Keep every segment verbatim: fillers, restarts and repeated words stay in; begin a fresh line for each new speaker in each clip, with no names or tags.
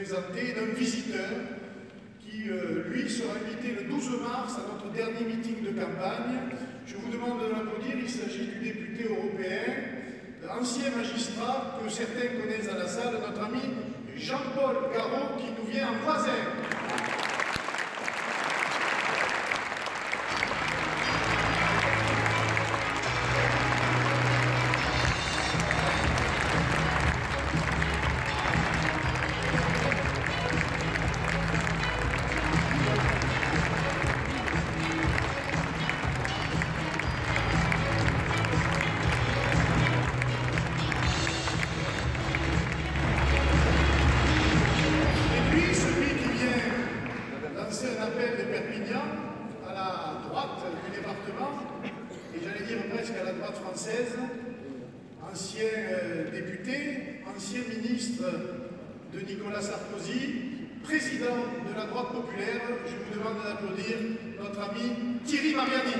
présenter d'un visiteur qui, euh, lui, sera invité le douze mars à notre dernier meeting de campagne. Je vous demande de l'applaudir, il s'agit du député européen, ancien magistrat que certains connaissent dans la salle, notre ami Jean-Paul Garot, qui nous vient en voisin. Ancien euh, député, ancien ministre de Nicolas Sarkozy, président de la droite populaire, je vous demande d'applaudir notre ami Thierry Mariani.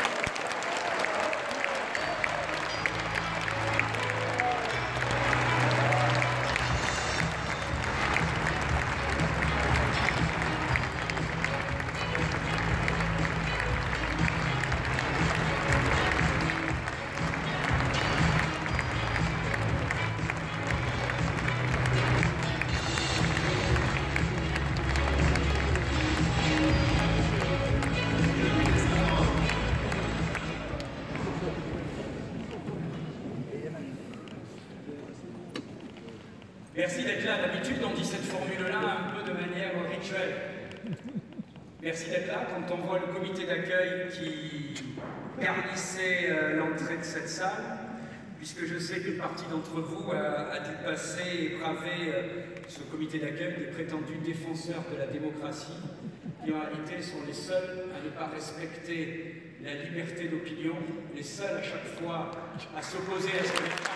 Merci d'être là. D'habitude, on dit cette formule-là un peu de manière rituelle. Merci d'être là. Quand on voit le comité d'accueil qui garnissait euh, l'entrée de cette salle, puisque je sais qu'une partie d'entre vous a, a dû passer et braver euh, ce comité d'accueil des prétendus défenseurs de la démocratie, qui en réalité sont les seuls à ne pas respecter la liberté d'opinion, les seuls à chaque fois à s'opposer à ce que les Français.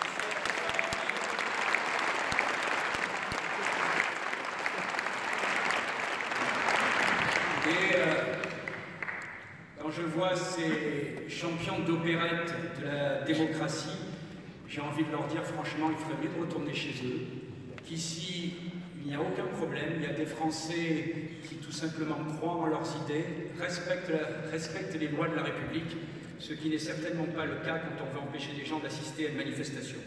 Et euh, quand je vois ces champions d'opérette de la démocratie, j'ai envie de leur dire franchement, il ferait mieux de retourner chez eux, qu'ici, il n'y a aucun problème, il y a des Français qui tout simplement croient en leurs idées, respectent, la, respectent les lois de la République, ce qui n'est certainement pas le cas quand on veut empêcher les gens d'assister à une manifestation.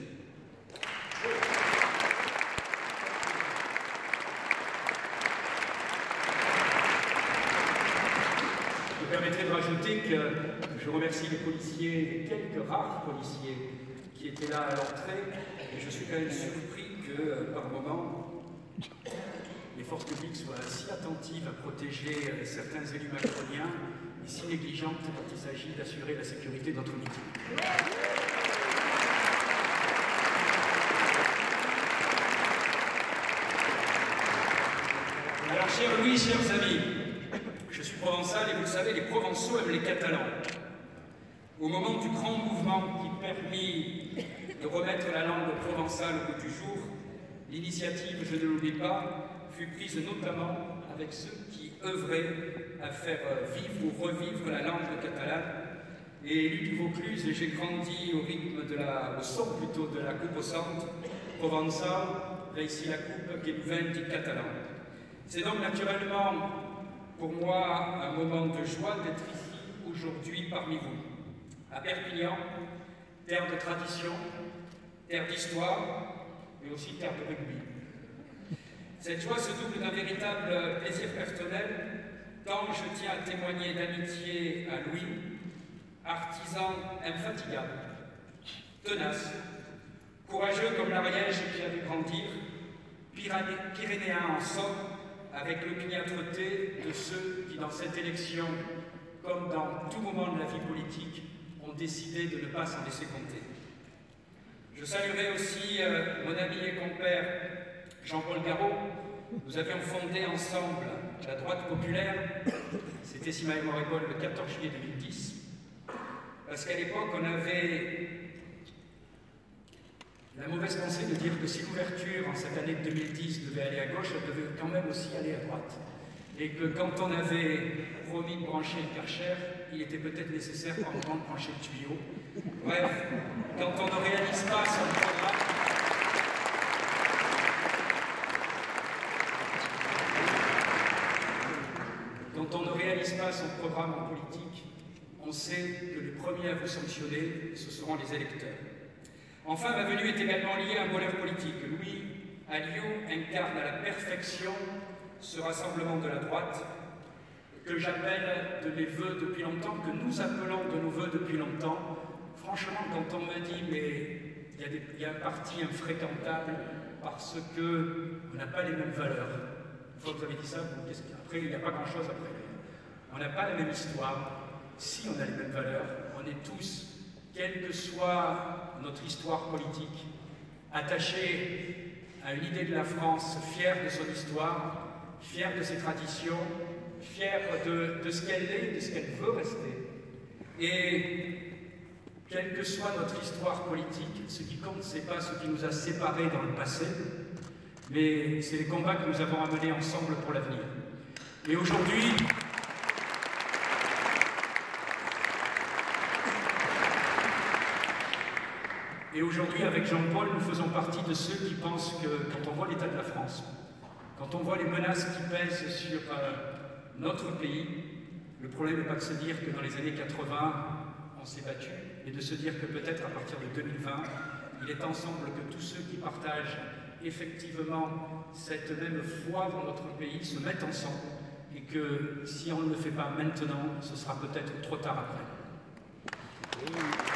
Je me permettrai de rajouter que je remercie les policiers, les quelques rares policiers qui étaient là à l'entrée, et je suis quand même surpris que, euh, par moment, les forces publiques soient si attentives à protéger euh, certains élus macroniens et si négligentes quand il s'agit d'assurer la sécurité de notre meeting. Alors, chers Louis, chers amis, je suis provençal et vous le savez, les Provençaux aiment les Catalans. Au moment du grand mouvement qui permit de remettre la langue provençale au goût du jour, l'initiative, je ne l'oublie pas, fut prise notamment avec ceux qui œuvraient à faire vivre ou revivre la langue catalane. Et élu du Vaucluse, et j'ai grandi au rythme de la, au son plutôt de la coupe au centre, provençal, ici la coupe qui nous vient dit catalan. C'est donc naturellement pour moi un moment de joie d'être ici aujourd'hui parmi vous. À Perpignan, terre de tradition, terre d'histoire, mais aussi terre de rugby. Cette joie se double d'un véritable plaisir personnel, tant je tiens à témoigner d'amitié à Louis, artisan infatigable, tenace, courageux comme l'Ariège qui a vu grandir, pyrénéen en somme, avec l'opiniâtreté de ceux qui, dans cette élection, comme dans tout moment de la vie politique, ont décidé de ne pas s'en laisser compter. Je saluerai aussi euh, mon ami et compère Jean-Paul Garot. Nous avions fondé ensemble la droite populaire, c'était, si ma mémoire est bonne, le quatorze juillet deux mille dix, parce qu'à l'époque, on avait la mauvaise pensée de dire que si l'ouverture en cette année de deux mille dix devait aller à gauche, elle devait quand même aussi aller à droite. Et que quand on avait promis de brancher le Karcher, il était peut-être nécessaire par moment de brancher le tuyau. Bref, quand on ne réalise pas son programme, quand on ne réalise pas son programme en politique, on sait que les premiers à vous sanctionner, ce seront les électeurs. Enfin, ma venue est également liée à un voleur politique. Louis Alliot incarne à la perfection ce rassemblement de la droite que j'appelle de mes voeux depuis longtemps, que nous appelons de nos voeux depuis longtemps. Franchement, quand on me dit mais il y a, des, il y a un parti infréquentable parce qu'on n'a pas les mêmes valeurs. Une fois que vous avez dit ça, vous, qu'est-ce qu'il y a après, il n'y a pas grand-chose après. On n'a pas la même histoire. Si on a les mêmes valeurs, on est tous, quelle que soit notre histoire politique, attachés à une idée de la France, fiers de son histoire, fiers de ses traditions, fiers de, de ce qu'elle est, de ce qu'elle veut rester. Et quelle que soit notre histoire politique, ce qui compte, ce n'est pas ce qui nous a séparés dans le passé, mais c'est les combats que nous avons à mener ensemble pour l'avenir. Et aujourd'hui, et aujourd'hui, avec Jean-Paul, nous faisons partie de ceux qui pensent que quand on voit l'état de la France, quand on voit les menaces qui pèsent sur euh, notre pays, le problème n'est pas de se dire que dans les années quatre-vingts, on s'est battu, mais de se dire que peut-être à partir de deux mille vingt, il est ensemble que tous ceux qui partagent effectivement cette même foi dans notre pays se mettent ensemble et que si on ne le fait pas maintenant, ce sera peut-être trop tard après.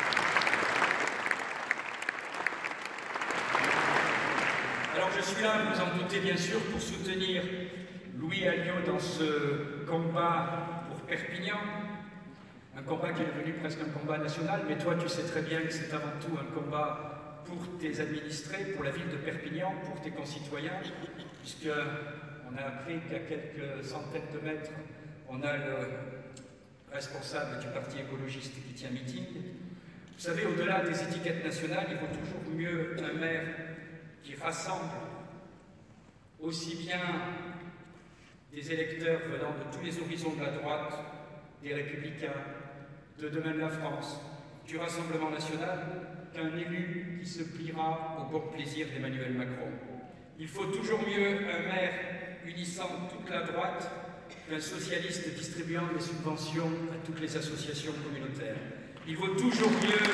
Alors je suis là, vous en doutez bien sûr, pour soutenir Louis Alliot dans ce combat pour Perpignan, un combat qui est devenu presque un combat national, mais toi tu sais très bien que c'est avant tout un combat pour tes administrés, pour la ville de Perpignan, pour tes concitoyens, puisqu'on a appris qu'à quelques centaines de mètres, on a le responsable du parti écologiste qui tient meeting. Vous savez, au-delà des étiquettes nationales, il vaut toujours mieux un maire qui rassemble aussi bien des électeurs venant de tous les horizons de la droite, des Républicains, de Demain de la France, du Rassemblement national, qu'un élu qui se pliera au bon plaisir d'Emmanuel Macron. Il faut toujours mieux un maire unissant toute la droite qu'un socialiste distribuant des subventions à toutes les associations communautaires. Il vaut toujours mieux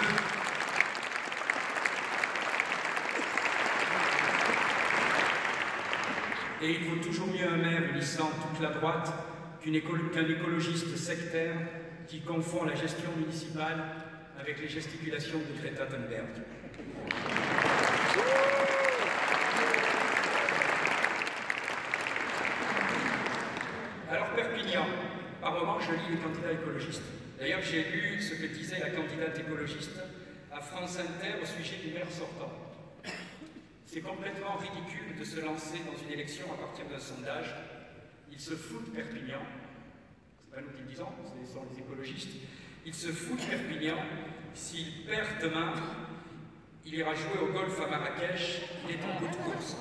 Et il vaut toujours mieux un maire unissant toute la droite qu'un écolo qu'un écologiste sectaire qui confond la gestion municipale avec les gesticulations de Greta Thunberg. Alors Perpignan, par moments je lis les candidats écologistes. D'ailleurs j'ai lu ce que disait la candidate écologiste à France Inter au sujet du maire sortant. C'est complètement ridicule de se lancer dans une élection à partir d'un sondage. Ils se foutent de Perpignan. C'est pas nous qui le disons, ce sont les écologistes. Ils se foutent de Perpignan. S'il perd demain, il ira jouer au golf à Marrakech. Il est en bout de course.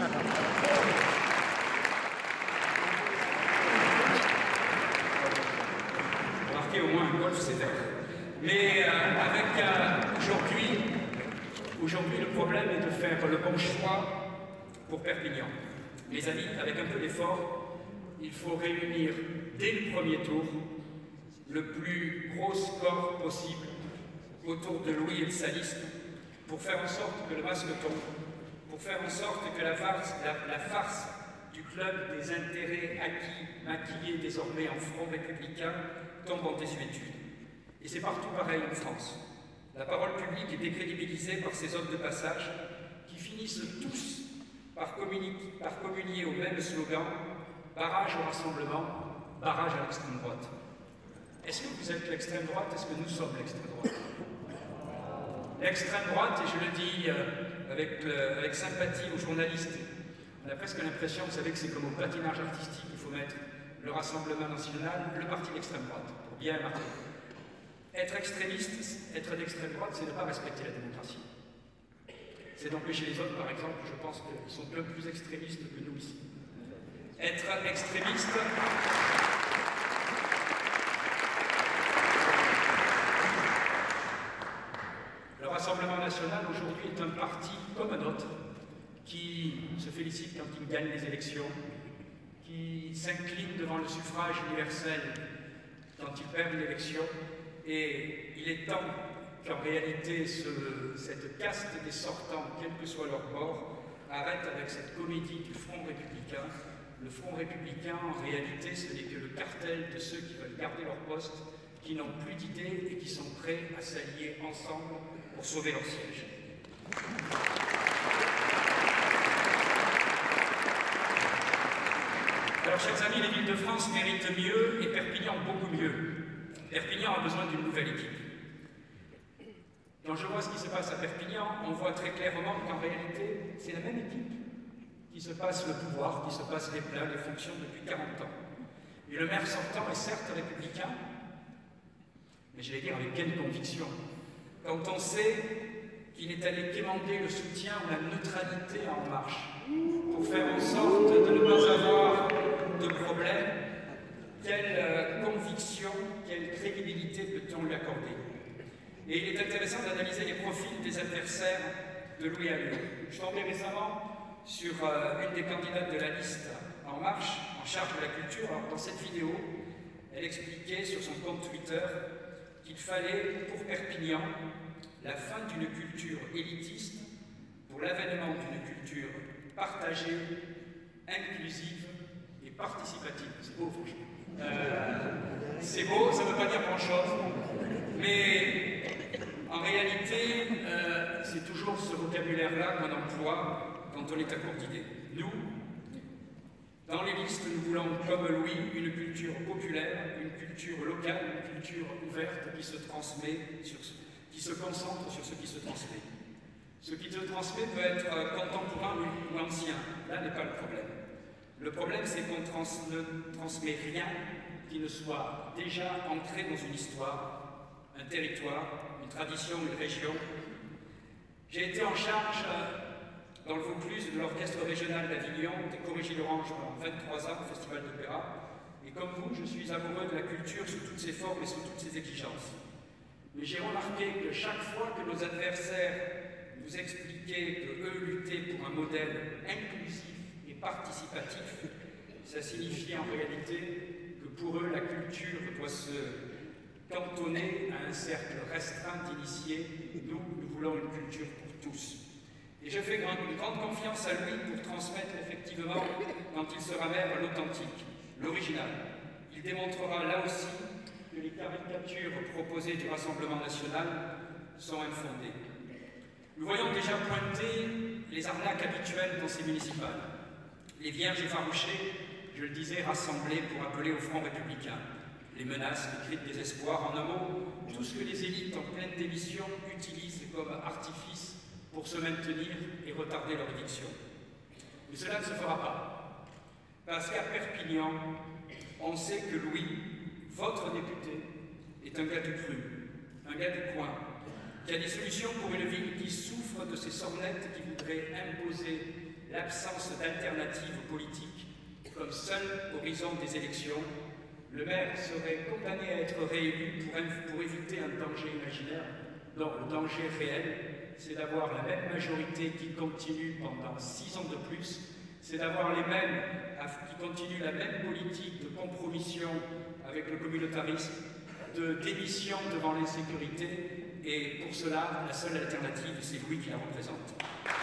Remarquez, au moins un golf, c'est vert. Mais euh, avec euh, aujourd'hui, Aujourd'hui, le problème est de faire le bon choix pour Perpignan. Mes amis, avec un peu d'effort, il faut réunir dès le premier tour le plus gros score possible autour de Louis et de sa liste pour faire en sorte que le masque tombe, pour faire en sorte que la farce, la, la farce du club des intérêts acquis, maquillés désormais en front républicain, tombe en désuétude. Et c'est partout pareil en France. La parole publique est décrédibilisée par ces hommes de passage qui finissent tous par, par communier au même slogan « barrage au rassemblement, barrage à l'extrême droite ». Est-ce que vous êtes l'extrême droite? Est-ce que nous sommes l'extrême droite? L'extrême droite, et je le dis euh, avec, le, avec sympathie aux journalistes, on a presque l'impression, vous savez, que c'est comme au patinage artistique, il faut mettre le Rassemblement national, le parti d'extrême droite, pour bien marquer. Être extrémiste, être d'extrême droite, c'est ne pas respecter la démocratie. C'est d'empêcher les autres, par exemple, je pense qu'ils sont bien plus extrémistes que nous ici. Être extrémiste, le Rassemblement national aujourd'hui est un parti comme un autre qui se félicite quand il gagne les élections, qui s'incline devant le suffrage universel quand il perd une élection. Et il est temps qu'en réalité ce, cette caste des sortants, quel que soit leur bord, arrête avec cette comédie du Front républicain. Le Front républicain, en réalité, ce n'est que le cartel de ceux qui veulent garder leur poste, qui n'ont plus d'idées et qui sont prêts à s'allier ensemble pour sauver leur siège. Alors, chers amis, les villes de France méritent mieux et Perpignan beaucoup mieux. Perpignan a besoin d'une nouvelle équipe. Quand je vois ce qui se passe à Perpignan, on voit très clairement qu'en réalité, c'est la même équipe qui se passe le pouvoir, qui se passe les plats, les fonctions depuis quarante ans. Et le maire sortant est certes républicain, mais je vais dire avec quelle conviction. Quand on sait qu'il est allé quémander le soutien ou la neutralité en marche pour faire en sorte de ne pas avoir de problème, quelle euh, conviction, quelle crédibilité peut-on lui accorder? Et il est intéressant d'analyser les profils des adversaires de Louis Alliot. Je suis tombé récemment sur euh, une des candidates de la liste En Marche, en charge de la culture. Alors, dans cette vidéo, elle expliquait sur son compte Twitter qu'il fallait, pour Perpignan, la fin d'une culture élitiste pour l'avènement d'une culture partagée, inclusive et participative. C'est beau, franchement. Euh, c'est beau, ça ne veut pas dire grand-chose, mais en réalité, euh, c'est toujours ce vocabulaire-là qu'on emploie quand on est à court d'idées. Nous, dans les listes, nous voulons, comme Louis, une culture populaire, une culture locale, une culture ouverte qui se transmet, sur ce, qui se concentre sur ce qui se transmet. Ce qui se transmet peut être contemporain ou ancien, là n'est pas le problème. Le problème, c'est qu'on trans ne transmet rien qui ne soit déjà ancré dans une histoire, un territoire, une tradition, une région. J'ai été en charge dans le Vaucluse de l'orchestre régional d'Avignon, des Corrigis d'Orange pendant vingt-trois ans au Festival d'Opéra. Et comme vous, je suis amoureux de la culture sous toutes ses formes et sous toutes ses exigences. Mais j'ai remarqué que chaque fois que nos adversaires nous expliquaient qu'eux luttaient pour un modèle inclusif et participatif, ça signifie en réalité que pour eux, la culture doit se cantonner à un cercle restreint d'initiés. Nous, nous voulons une culture pour tous. Et je fais une grande confiance à lui pour transmettre effectivement, quand il sera maire, l'authentique, l'original. Il démontrera là aussi que les caricatures proposées du Rassemblement national sont infondées. Nous voyons déjà pointer les arnaques habituelles dans ces municipales. Les vierges effarouchées, je le disais, rassemblées pour appeler au front républicain. Les menaces, les cris de désespoir, en un mot, tout ce que les élites en pleine démission utilisent comme artifice pour se maintenir et retarder leur éviction. Mais cela ne se fera pas. Parce qu'à Perpignan, on sait que Louis, votre député, est un gars du cru, un gars du coin, qui a des solutions pour une ville qui souffre de ces sornettes qui voudraient imposer l'absence d'alternative politique comme seul horizon des élections. Le maire serait condamné à être réélu pour, pour éviter un danger imaginaire. Non, le danger réel, c'est d'avoir la même majorité qui continue pendant six ans de plus, c'est d'avoir les mêmes, qui continuent la même politique de compromission avec le communautarisme, de démission devant l'insécurité, et pour cela, la seule alternative, c'est Louis qui la représente.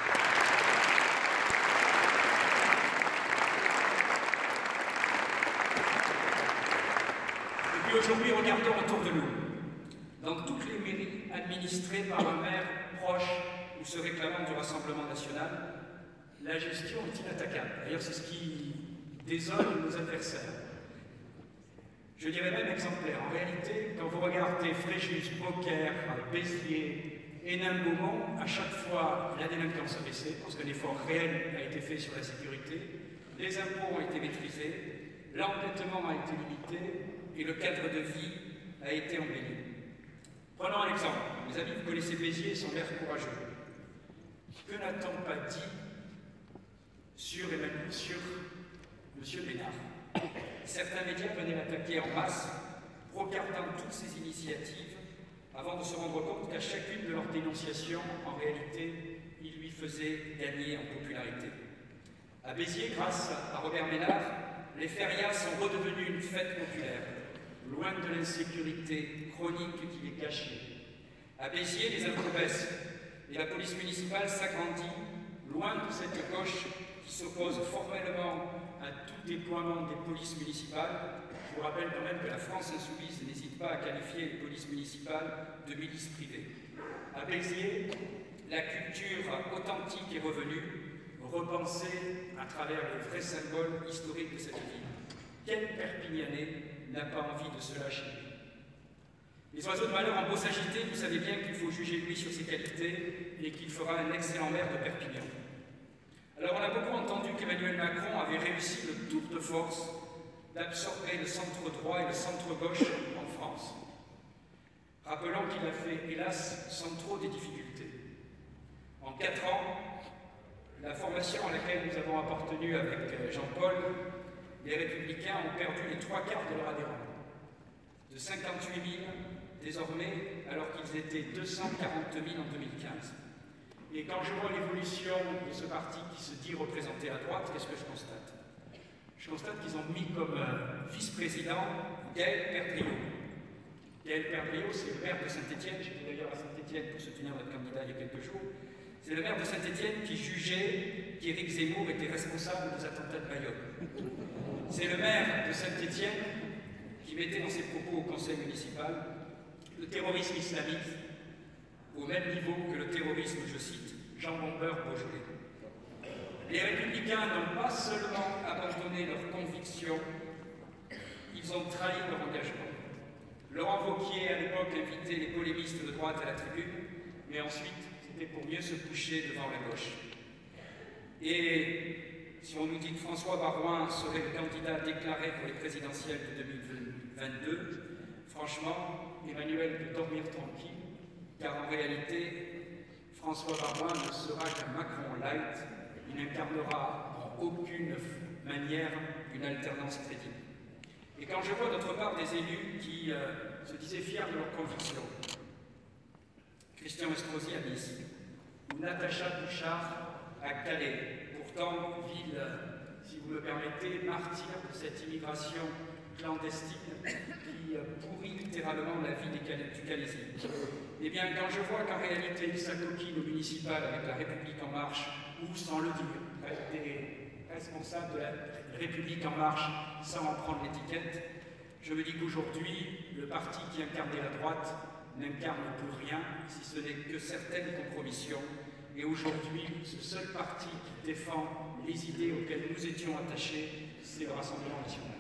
Et puis aujourd'hui, regardons autour de nous. Dans toutes les mairies administrées par un maire proche ou se réclamant du Rassemblement national, la gestion est inattaquable. D'ailleurs, c'est ce qui désole nos adversaires. Je dirais même exemplaire. En réalité, quand vous regardez Fréjus, Beaucaire, Béziers, Hénin-Beaumont, à chaque fois, la délinquance a baissé, parce qu'un effort réel a été fait sur la sécurité, les impôts ont été maîtrisés, l'endettement a été limité et le cadre de vie a été embelli. Prenons un exemple. Mes amis, vous connaissez Béziers et son maire courageux. Que n'a-t-on pas dit sur, Emmanuel, sur M. Bénard? Certains médias venaient l'attaquer en masse, regardant toutes ces initiatives, avant de se rendre compte qu'à chacune de leurs dénonciations, en réalité, il lui faisait gagner en popularité. À Béziers, grâce à Robert Ménard, les férias sont redevenus une fête populaire, loin de l'insécurité chronique qui les cachait. À Béziers, les impôts baissent et la police municipale s'agrandit, loin de cette gauche qui s'oppose formellement à tout déploiement des polices municipales. Je vous rappelle quand même que la France insoumise n'hésite pas à qualifier les polices municipales de milices privées. À Béziers, la culture authentique est revenue, repensée à travers les vrais symboles historiques de cette ville. Quel Perpignanais n'a pas envie de se lâcher? Les oiseaux de malheur ont beau s'agiter, vous savez bien qu'il faut juger lui sur ses qualités et qu'il fera un excellent maire de Perpignan. Alors on a beaucoup entendu qu'Emmanuel Macron avait réussi le tour de force d'absorber le centre droit et le centre gauche en France. Rappelons qu'il a fait, hélas, sans trop de difficultés. En quatre ans, la formation à laquelle nous avons appartenu avec Jean-Paul, les Républicains ont perdu les trois quarts de leur adhérents. De cinquante-huit mille, désormais, alors qu'ils étaient deux cent quarante mille en deux mille quinze. Et quand je vois l'évolution de ce parti qui se dit représenté à droite, qu'est-ce que je constate? Je constate qu'ils ont mis comme vice-président Gaël Perdriau. Gaël Perdriau, c'est le maire de Saint-Étienne. J'étais d'ailleurs à Saint-Étienne pour soutenir notre candidat il y a quelques jours. C'est le maire de Saint-Étienne qui jugeait qu'Éric Zemmour était responsable des attentats de Bayonne. C'est le maire de Saint-Étienne qui mettait dans ses propos au conseil municipal le terrorisme islamique au même niveau que le terrorisme, je cite, Jean Bombeur Beaujolais. Les Républicains n'ont pas seulement abandonné leurs convictions, ils ont trahi leur engagement. Laurent Wauquiez, à l'époque, invitait les polémistes de droite à la tribune, mais ensuite, c'était pour mieux se coucher devant la gauche. Et si on nous dit que François Baroin serait le candidat déclaré pour les présidentielles de deux mille vingt-deux, franchement, Emmanuel peut dormir tranquille, car en réalité, François Baroin ne sera qu'un Macron light, il n'incarnera en aucune manière une alternance crédible. Et quand je vois d'autre part des élus qui euh, se disaient fiers de leurs convictions, Christian Estrosi à Nice, ou Natacha Bouchard à Calais, pourtant ville, si vous me permettez, martyr de cette immigration clandestine qui euh, pourrit littéralement la vie des Cal- du Calaisie. Eh bien, quand je vois qu'en réalité, il s'acoquine au municipal avec la République en marche, ou sans le dire, des responsables de la République en marche sans en prendre l'étiquette, je me dis qu'aujourd'hui, le parti qui incarnait la droite n'incarne plus rien, si ce n'est que certaines compromissions. Et aujourd'hui, ce seul parti qui défend les idées auxquelles nous étions attachés, c'est le Rassemblement national.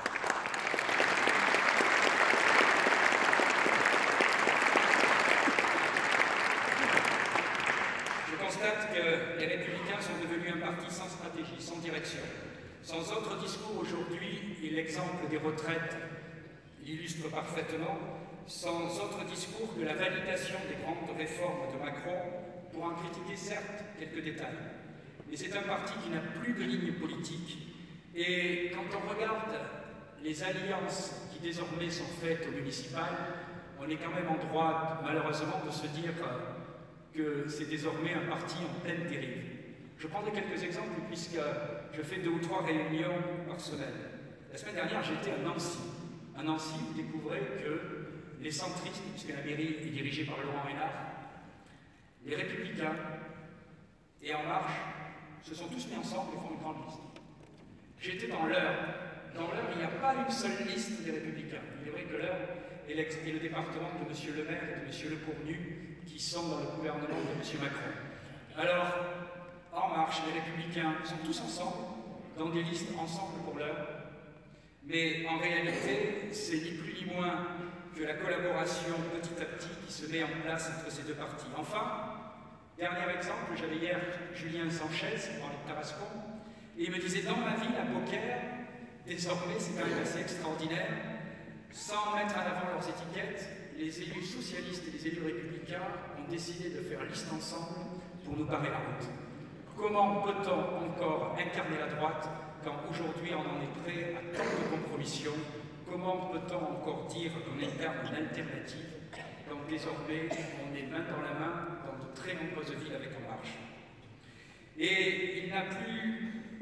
Je constate que les Républicains sont devenus un parti sans stratégie, sans direction, sans autre discours aujourd'hui, et l'exemple des retraites l'illustre parfaitement, sans autre discours que la validation des grandes réformes de Macron, pour en critiquer certes quelques détails. Mais c'est un parti qui n'a plus de ligne politique, et quand on regarde les alliances qui désormais sont faites au municipal, on est quand même en droit, malheureusement, de se dire que c'est désormais un parti en pleine dérive. Je prendrai quelques exemples puisque je fais deux ou trois réunions par semaine. La semaine dernière, j'étais à Nancy. À Nancy, vous découvrez que les centristes, puisque la mairie est dirigée par Laurent Hénard, les Républicains et En Marche se sont tous mis ensemble et font une grande liste. J'étais dans l'Eure. Dans l'Eure, il n'y a pas une seule liste des Républicains. Il est vrai que l'Eure est, est le département de M. Le Maire et de M. Lecournu qui sont dans le gouvernement de M. Macron. Alors, En Marche, les Républicains sont tous ensemble, dans des listes ensemble pour l'Eure. Mais en réalité, c'est ni plus ni moins que la collaboration petit à petit qui se met en place entre ces deux partis. Enfin, dernier exemple, j'avais hier Julien Sanchez dans les Tarascon, et il me disait, dans ma ville, à Beaucaire, désormais, c'est quand même assez extraordinaire, sans mettre en avant leurs étiquettes, les élus socialistes et les élus républicains ont décidé de faire liste ensemble pour nous barrer la route. Comment peut-on encore incarner la droite quand aujourd'hui on en est prêt à tant de compromissions? Comment peut-on encore dire qu'on incarne une alternative quand désormais on est main dans la main dans de très nombreuses villes avec En Marche? Et il n'a plus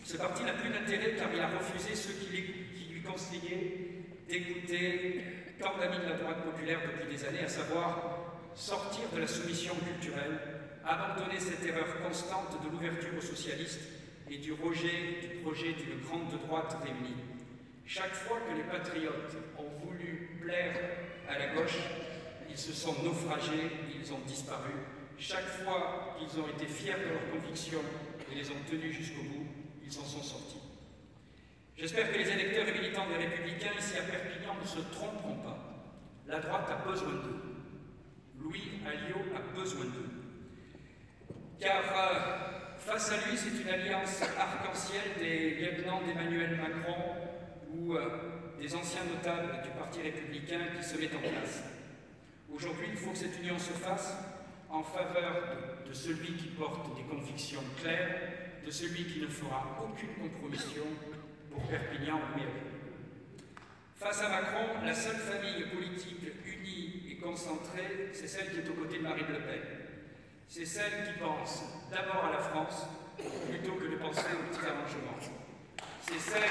Ce parti n'a plus d'intérêt car il a refusé ceux qui, les, qui lui conseillaient d'écouter tant d'amis de la droite populaire depuis des années, à savoir sortir de la soumission culturelle, abandonner cette erreur constante de l'ouverture aux socialistes et du rejet du projet d'une grande droite réunie. Chaque fois que les patriotes ont voulu plaire à la gauche, ils se sont naufragés, ils ont disparu. Chaque fois qu'ils ont été fiers de leurs convictions et les ont tenues jusqu'au bout, ils s'en sont sortis. J'espère que les électeurs et militants des Républicains ici à Perpignan ne se tromperont pas. La droite a besoin d'eux. Louis Alliot a besoin d'eux. Car euh, face à lui, c'est une alliance arc-en-ciel des lieutenants d'Emmanuel Macron ou euh, des anciens notables du Parti républicain qui se mettent en place. Aujourd'hui, il faut que cette union se fasse en faveur de, de celui qui porte des convictions claires, de celui qui ne fera aucune compromission pour Perpignan ou mieux. Face à Macron, la seule famille politique unie et concentrée, c'est celle qui est aux côtés de Marine Le Pen. C'est celle qui pense d'abord à la France plutôt que de penser aux petits arrangements. C'est celle...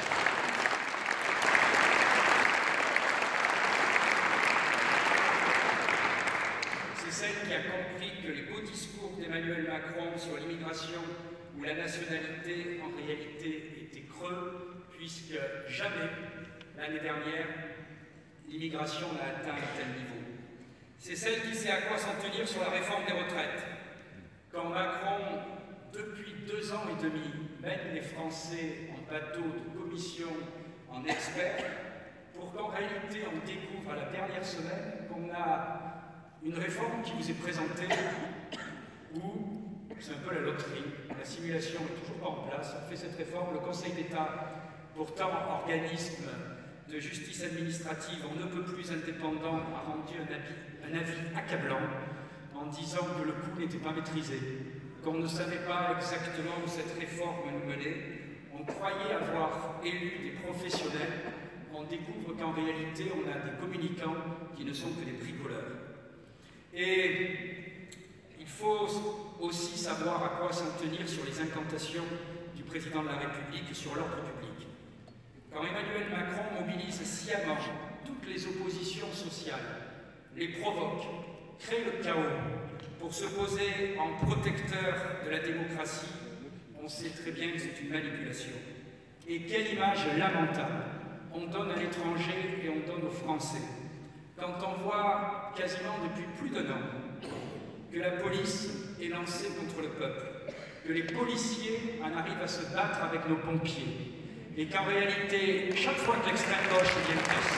C'est celle qui a compris que les beaux discours d'Emmanuel Macron sur l'immigration ou la nationalité, en réalité, étaient creux, puisque jamais, l'année dernière, l'immigration n'a atteint un tel niveau. C'est celle qui sait à quoi s'en tenir sur la réforme des retraites. Quand Macron, depuis deux ans et demi, mène les Français en bateau de commission, en experts, pour qu'en réalité on découvre à la dernière semaine qu'on a une réforme qui vous est présentée où c'est un peu la loterie, la simulation n'est toujours pas en place, on fait cette réforme, le Conseil d'État, pourtant organisme de justice administrative, on ne peut plus indépendant, a rendu un avis, un avis accablant en disant que le coût n'était pas maîtrisé, qu'on ne savait pas exactement où cette réforme nous menait. On croyait avoir élu des professionnels, on découvre qu'en réalité on a des communicants qui ne sont que des bricoleurs. Et il faut aussi savoir à quoi s'en tenir sur les incantations du président de la République sur l'ordre public. Quand Emmanuel Macron mobilise sciemment toutes les oppositions sociales, les provoque, crée le chaos pour se poser en protecteur de la démocratie, on sait très bien que c'est une manipulation. Et quelle image lamentable on donne à l'étranger et on donne aux Français. Quand on voit quasiment depuis plus d'un an que la police est lancée contre le peuple, que les policiers en arrivent à se battre avec nos pompiers, et qu'en réalité, chaque fois que l'extrême gauche vient casser,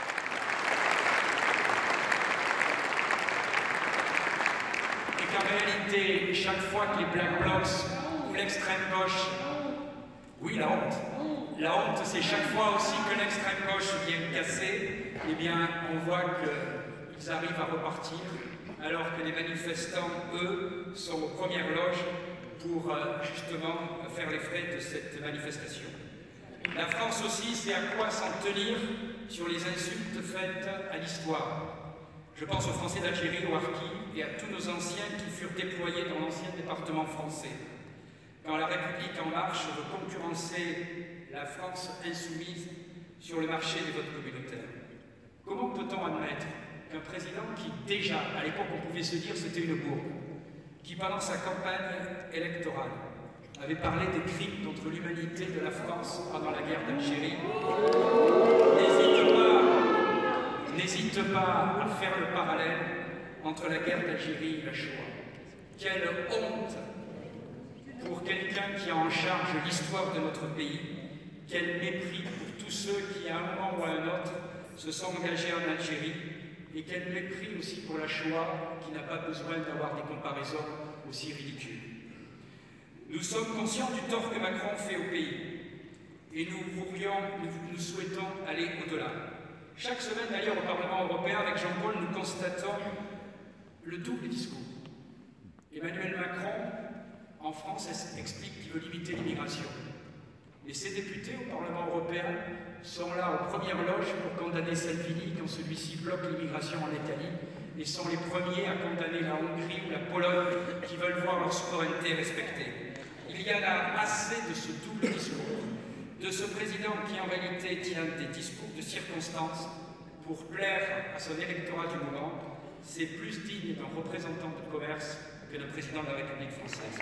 et qu'en réalité, chaque fois que les Black Blocs ou l'extrême gauche, oui, la honte, la honte, c'est chaque fois aussi que l'extrême gauche vient casser, eh bien, on voit qu'ils arrivent à repartir, alors que les manifestants, eux, sont aux premières loges pour euh, justement faire les frais de cette manifestation. La France aussi sait à quoi s'en tenir sur les insultes faites à l'histoire. Je pense aux Français d'Algérie, aux Harkis et à tous nos anciens qui furent déployés dans l'ancien département français. Quand la République en marche veut concurrencer la France insoumise sur le marché des votes communautaires. Comment peut-on admettre qu'un président qui, déjà, à l'époque, on pouvait se dire c'était une bourbe, qui, pendant sa campagne électorale, avait parlé des crimes contre l'humanité de la France pendant la guerre d'Algérie, n'hésite pas, n'hésite pas à faire le parallèle entre la guerre d'Algérie et la Shoah. Quelle honte pour quelqu'un qui a en charge l'histoire de notre pays, quel mépris pour tous ceux qui, à un moment ou à un autre, se sont engagés en Algérie, et quel mépris aussi pour la Shoah, qui n'a pas besoin d'avoir des comparaisons aussi ridicules. Nous sommes conscients du tort que Macron fait au pays, et nous voudrions, nous, nous souhaitons aller au-delà. Chaque semaine, d'ailleurs, au Parlement européen, avec Jean-Paul, nous constatons le double discours. Emmanuel Macron, en France, explique qu'il veut limiter l'immigration. Et ses députés au Parlement européen sont là aux premières loges pour condamner Salvini quand celui-ci bloque l'immigration en Italie et sont les premiers à condamner la Hongrie ou la Pologne qui veulent voir leur souveraineté respectée. Il y a là assez de ce double discours, de ce président qui en réalité tient des discours de circonstance pour plaire à son électorat du moment. C'est plus digne d'un représentant de commerce que d'un président de la République française.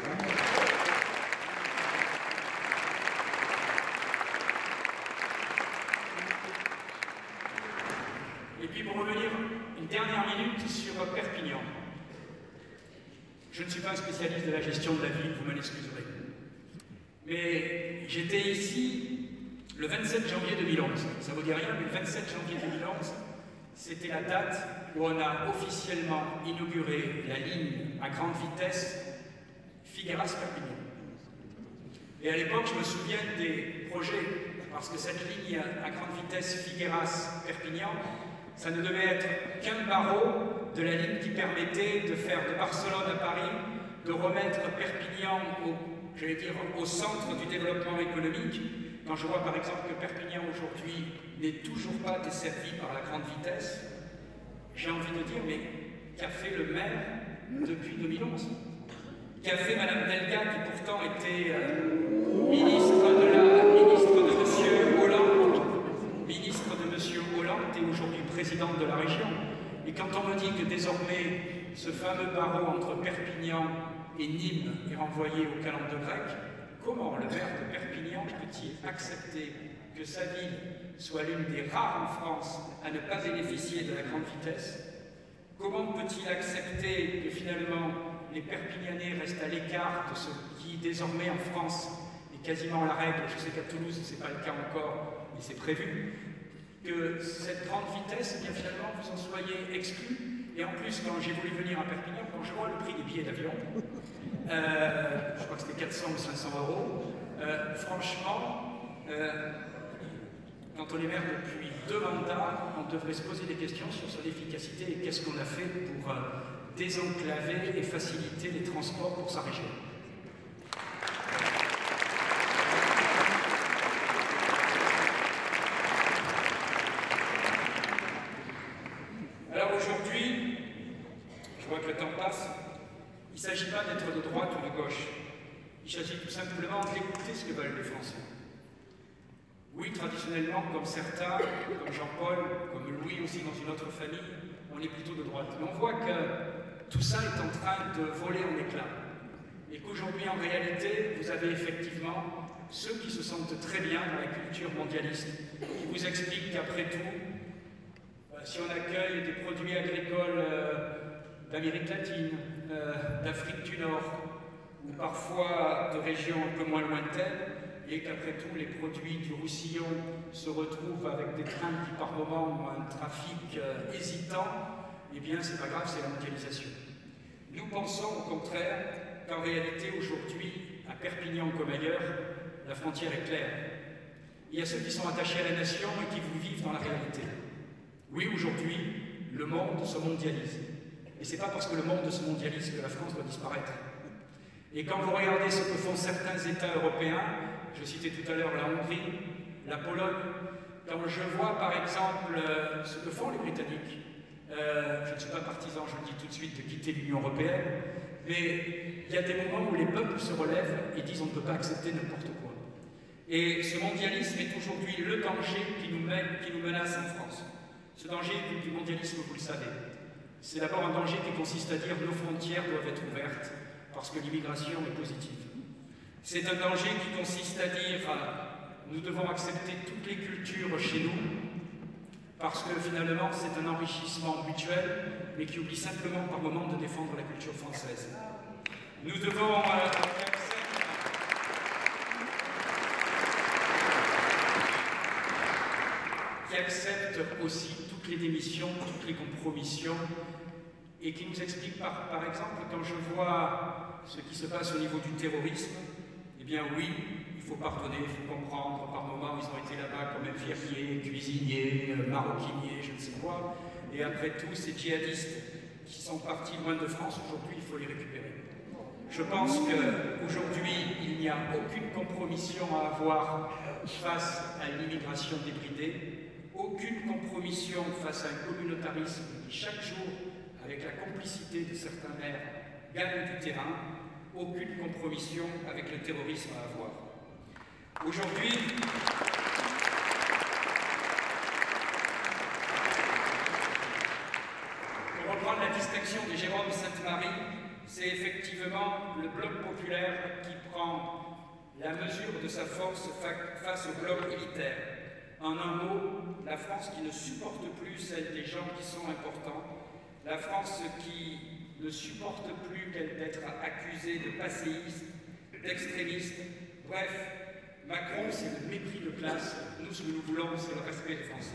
Et puis pour revenir une dernière minute sur Perpignan. Je ne suis pas un spécialiste de la gestion de la ville, vous m'en excuserez. Mais j'étais ici le vingt-sept janvier deux mille onze. Ça ne vous dit rien, mais le vingt-sept janvier deux mille onze, c'était la date où on a officiellement inauguré la ligne à grande vitesse Figueras-Perpignan. Et à l'époque, je me souviens des projets, parce que cette ligne à grande vitesse Figueras-Perpignan, ça ne devait être qu'un barreau de la ligne qui permettait de faire de Barcelone à Paris, de remettre Perpignan au, j'allais dire, au centre du développement économique. Quand je vois par exemple que Perpignan aujourd'hui n'est toujours pas desservi par la grande vitesse, j'ai envie de dire, mais qu'a fait le maire depuis deux mille onze? Qu'a fait Madame Delga, qui pourtant était euh, ministre de la ministre de Monsieur Hollande, ministre de Monsieur Hollande et aujourd'hui présidente de la région. Et quand on me dit que désormais ce fameux barreau entre Perpignan et Nîmes est renvoyé au calendrier grec, comment le maire de Perpignan peut-il accepter que sa ville soit l'une des rares en France à ne pas bénéficier de la grande vitesse? Comment peut-il accepter que finalement les Perpignanais restent à l'écart de ce qui désormais en France est quasiment la règle? Je sais qu'à Toulouse ce n'est pas le cas encore, mais c'est prévu. Que cette grande vitesse, eh bien finalement vous en soyez exclus. Et en plus, quand j'ai voulu venir à Perpignan, quand je vois le prix des billets d'avion, euh, je crois que c'était quatre cents ou cinq cents euros, euh, franchement, euh, quand on est maire depuis deux mandats, on devrait se poser des questions sur son efficacité et qu'est-ce qu'on a fait pour euh, désenclaver et faciliter les transports pour sa région. Alors aujourd'hui, je vois que le temps passe, il ne s'agit pas d'être de droite ou de gauche, il s'agit tout simplement d'écouter ce que veulent les Français. Oui, traditionnellement, comme certains, comme Jean-Paul, comme Louis aussi dans une autre famille, on est plutôt de droite. Mais on voit que tout ça est en train de voler en éclats. Et qu'aujourd'hui, en réalité, vous avez effectivement ceux qui se sentent très bien dans la culture mondialiste, qui vous expliquent qu'après tout, euh, si on accueille des produits agricoles euh, d'Amérique latine, euh, d'Afrique du Nord, ou parfois de régions un peu moins lointaines, et qu'après tout, les produits du Roussillon se retrouvent avec des trains qui, par moments, ont un trafic euh, hésitant, eh bien, c'est pas grave, c'est la mondialisation. Nous pensons, au contraire, qu'en réalité, aujourd'hui, à Perpignan comme ailleurs, la frontière est claire. Il y a ceux qui sont attachés à la nation et qui vous vivent dans la réalité. Oui, aujourd'hui, le monde se mondialise. Et c'est pas parce que le monde se mondialise que la France doit disparaître. Et quand vous regardez ce que font certains États européens, je citais tout à l'heure la Hongrie, la Pologne, quand je vois par exemple euh, ce que font les Britanniques, euh, je ne suis pas partisan, je le dis tout de suite, de quitter l'Union européenne, mais il y a des moments où les peuples se relèvent et disent on ne peut pas accepter n'importe quoi. Et ce mondialisme est aujourd'hui le danger qui nous mène, qui nous menace en France. Ce danger du mondialisme, vous le savez, c'est d'abord un danger qui consiste à dire nos frontières doivent être ouvertes parce que l'immigration est positive. C'est un danger qui consiste à dire euh, nous devons accepter toutes les cultures chez nous parce que finalement c'est un enrichissement mutuel mais qui oublie simplement par moment de défendre la culture française. Nous devons euh, qui accepte aussi toutes les démissions, toutes les compromissions et qui nous explique par, par exemple quand je vois ce qui se passe au niveau du terrorisme. Eh bien oui, il faut pardonner, il faut comprendre, par moments ils ont été là-bas comme infirmiers, cuisiniers, maroquiniers, je ne sais quoi, et après tout, ces djihadistes qui sont partis loin de France, aujourd'hui il faut les récupérer. Je pense qu'aujourd'hui, il n'y a aucune compromission à avoir face à l'immigration débridée, aucune compromission face à un communautarisme qui chaque jour, avec la complicité de certains maires, gagne du terrain. aucune compromission avec le terrorisme à avoir. Aujourd'hui, pour reprendre la distinction de Jérôme Sainte-Marie, c'est effectivement le bloc populaire qui prend la mesure de sa force face au bloc élitaire. En un mot, la France qui ne supporte plus celle des gens qui sont importants, la France qui ne supporte plus d'être accusée de passéiste, d'extrémiste. Bref, Macron, c'est le mépris de classe. Nous, ce que nous voulons, c'est le respect des Français.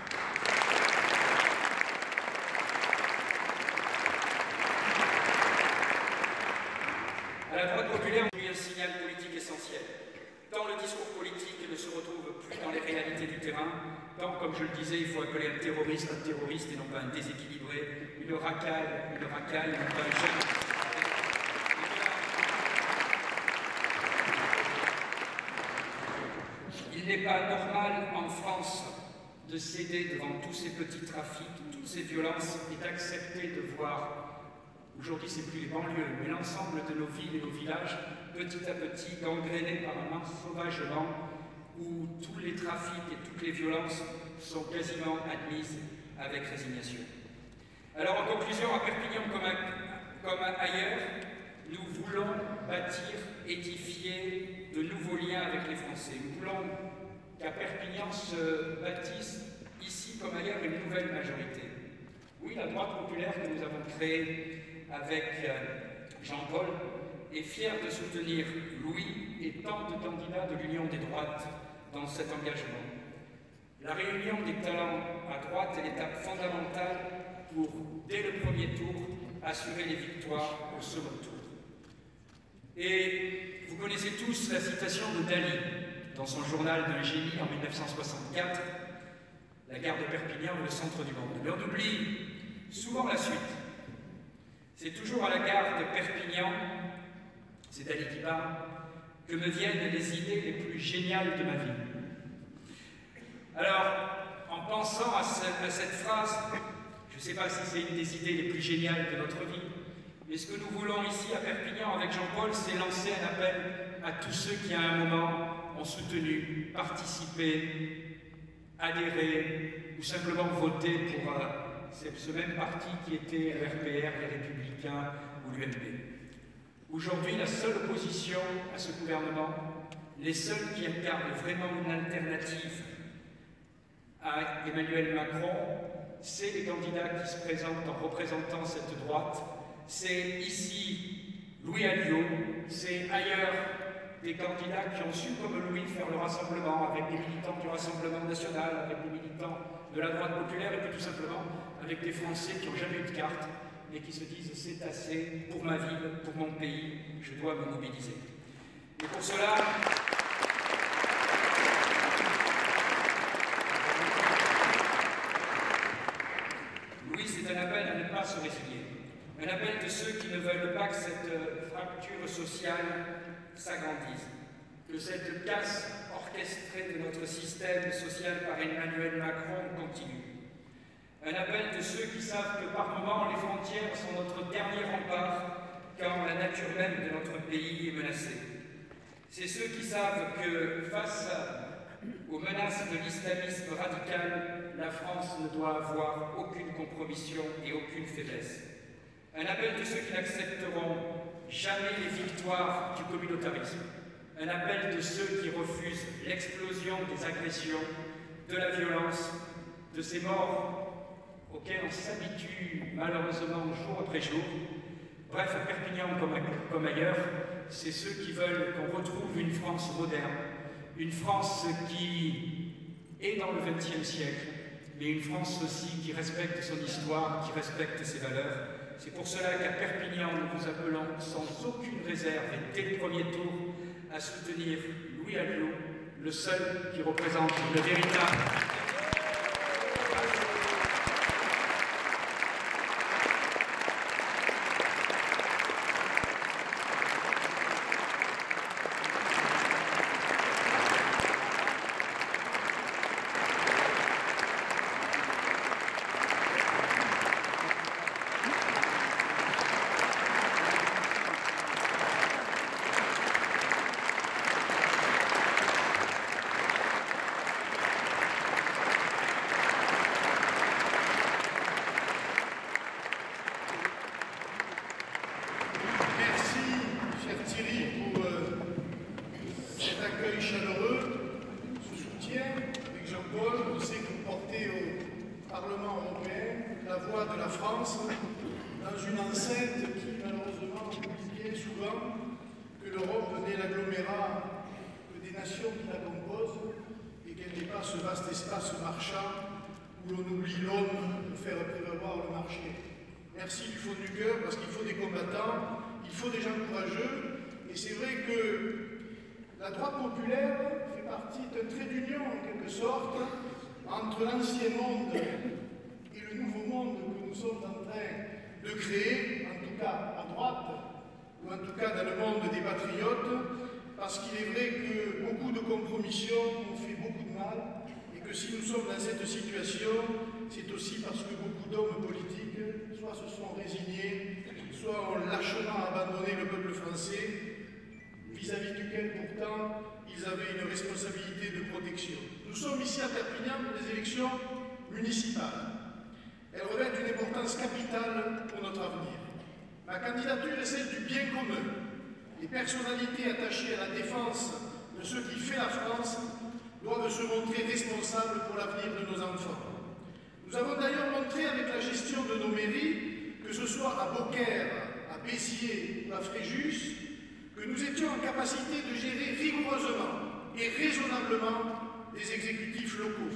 À la droite populaire, on lui un signal politique essentiel. Tant le discours politique ne se retrouve plus dans les réalités du terrain, tant, comme je le disais, il faut appeler un terroriste un terroriste et non pas un déséquilibré, une racaille, une racaille, non pas un jeune. Il n'est pas normal en France de céder devant tous ces petits trafics, toutes ces violences et d'accepter de voir, aujourd'hui c'est plus les banlieues, mais l'ensemble de nos villes et nos villages, petit à petit gangrénés par un ensauvagement où tous les trafics et toutes les violences sont quasiment admises avec résignation. Alors en conclusion, à Perpignan comme, à, comme ailleurs, nous voulons bâtir, édifier de nouveaux liens avec les Français. Nous voulons qu'à Perpignan se bâtisse, ici comme ailleurs, une nouvelle majorité. Oui, la droite populaire que nous avons créée avec Jean-Paul est fière de soutenir Louis et tant de candidats de l'Union des droites dans cet engagement. La réunion des talents à droite est l'étape fondamentale pour, dès le premier tour, assurer les victoires au second tour. Et vous connaissez tous la citation de Dali dans son journal de génie en mille neuf cent soixante-quatre, la gare de Perpignan est le centre du monde. Mais on oublie souvent la suite. C'est toujours à la gare de Perpignan, c'est Dali qui parle, que me viennent les idées les plus géniales de ma vie. Alors, en pensant à, ce, à cette phrase, je ne sais pas si c'est une des idées les plus géniales de notre vie, mais ce que nous voulons ici à Perpignan avec Jean-Paul, c'est lancer un appel à tous ceux qui à un moment ont soutenu, participé, adhéré ou simplement voté pour euh, ce même parti qui était le R P R, les Républicains ou l'U M P. Aujourd'hui, la seule opposition à ce gouvernement, les seuls qui incarnent vraiment une alternative à Emmanuel Macron, c'est les candidats qui se présentent en représentant cette droite. C'est ici Louis Alliot, c'est ailleurs des candidats qui ont su, comme Louis, faire le rassemblement avec des militants du Rassemblement national, avec des militants de la droite populaire et puis tout simplement avec des Français qui n'ont jamais eu de carte et qui se disent c'est assez pour ma ville, pour mon pays, je dois me mobiliser. Et pour cela, Louis, c'est un appel à ne pas se résigner. Un appel de ceux qui ne veulent pas que cette fracture sociale s'agrandisse, que cette casse orchestrée de notre système social par Emmanuel Macron continue. Un appel de ceux qui savent que par moments les frontières sont notre dernier rempart quand la nature même de notre pays est menacée. C'est ceux qui savent que face aux menaces de l'islamisme radical, la France ne doit avoir aucune compromission et aucune faiblesse. Un appel de ceux qui n'accepteront jamais les victoires du communautarisme. Un appel de ceux qui refusent l'explosion des agressions, de la violence, de ces morts auxquels on s'habitue malheureusement jour après jour. Bref, à Perpignan comme, comme ailleurs, c'est ceux qui veulent qu'on retrouve une France moderne, une France qui est dans le vingtième siècle, mais une France aussi qui respecte son histoire, qui respecte ses valeurs. C'est pour cela qu'à Perpignan, nous vous appelons sans aucune réserve et dès le premier tour à soutenir Louis Alliot, le seul qui représente le véritable.
Jean-Paul, on sait que vous portez au Parlement européen la voix de la France dans une enceinte qui, malheureusement, oublie bien souvent que l'Europe n'est l'agglomérat que des nations qui la composent et qu'elle n'est pas ce vaste espace marchand où l'on oublie l'homme pour faire prévaloir le marché. Merci du fond du cœur, parce qu'il faut des combattants, il faut des gens courageux, et c'est vrai que la droite populaire fait partie d'un trait d'union, en quelque sorte, entre l'ancien monde et le nouveau monde que nous sommes en train de créer, en tout cas à droite, ou en tout cas dans le monde des patriotes, parce qu'il est vrai que beaucoup de compromissions ont fait beaucoup de mal, et que si nous sommes dans cette situation, c'est aussi parce que beaucoup d'hommes politiques soit se sont résignés, soit ont lâchement abandonné le peuple français, vis-à-vis duquel pourtant ils avaient une responsabilité de protection. Nous sommes ici à Perpignan pour des élections municipales. Elles revêtent une importance capitale pour notre avenir. Ma candidature est celle du bien commun. Les personnalités attachées à la défense de ce qui fait la France doivent se montrer responsables pour l'avenir de nos enfants. Nous avons d'ailleurs montré avec la gestion de nos mairies, que ce soit à Beaucaire, à Béziers ou à Fréjus, que nous étions en capacité de gérer rigoureusement et raisonnablement les exécutifs locaux.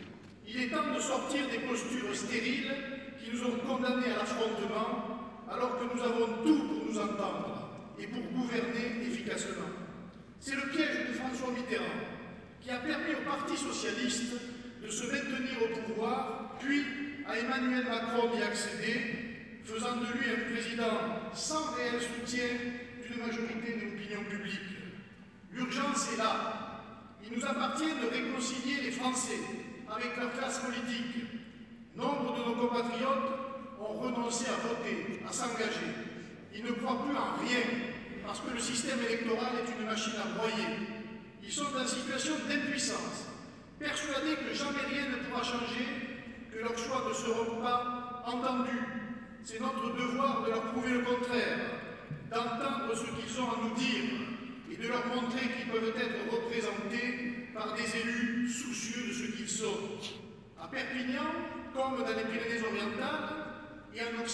Il est temps de sortir des postures stériles qui nous ont condamnés à l'affrontement, alors que nous avons tout pour nous entendre et pour gouverner efficacement. C'est le piège de François Mitterrand, qui a permis au Parti socialiste de se maintenir au pouvoir, puis à Emmanuel Macron d'y accéder, faisant de lui un président sans réel soutien d'une majorité de l'opinion publique. L'urgence est là. Il nous appartient de réconcilier les Français avec leur classe politique. Nombre de nos compatriotes ont renoncé à voter, à s'engager. Ils ne croient plus en rien, parce que le système électoral est une machine à broyer. Ils sont en situation d'impuissance, persuadés que jamais rien ne pourra changer, que leurs choix ne seront pas entendus. C'est notre devoir de leur prouver le contraire, d'entendre ce qu'ils ont à nous dire et de leur montrer qu'ils peuvent être représentés par des élus soucieux de ce qu'ils sont. À Perpignan, comme dans les Pyrénées-Orientales et en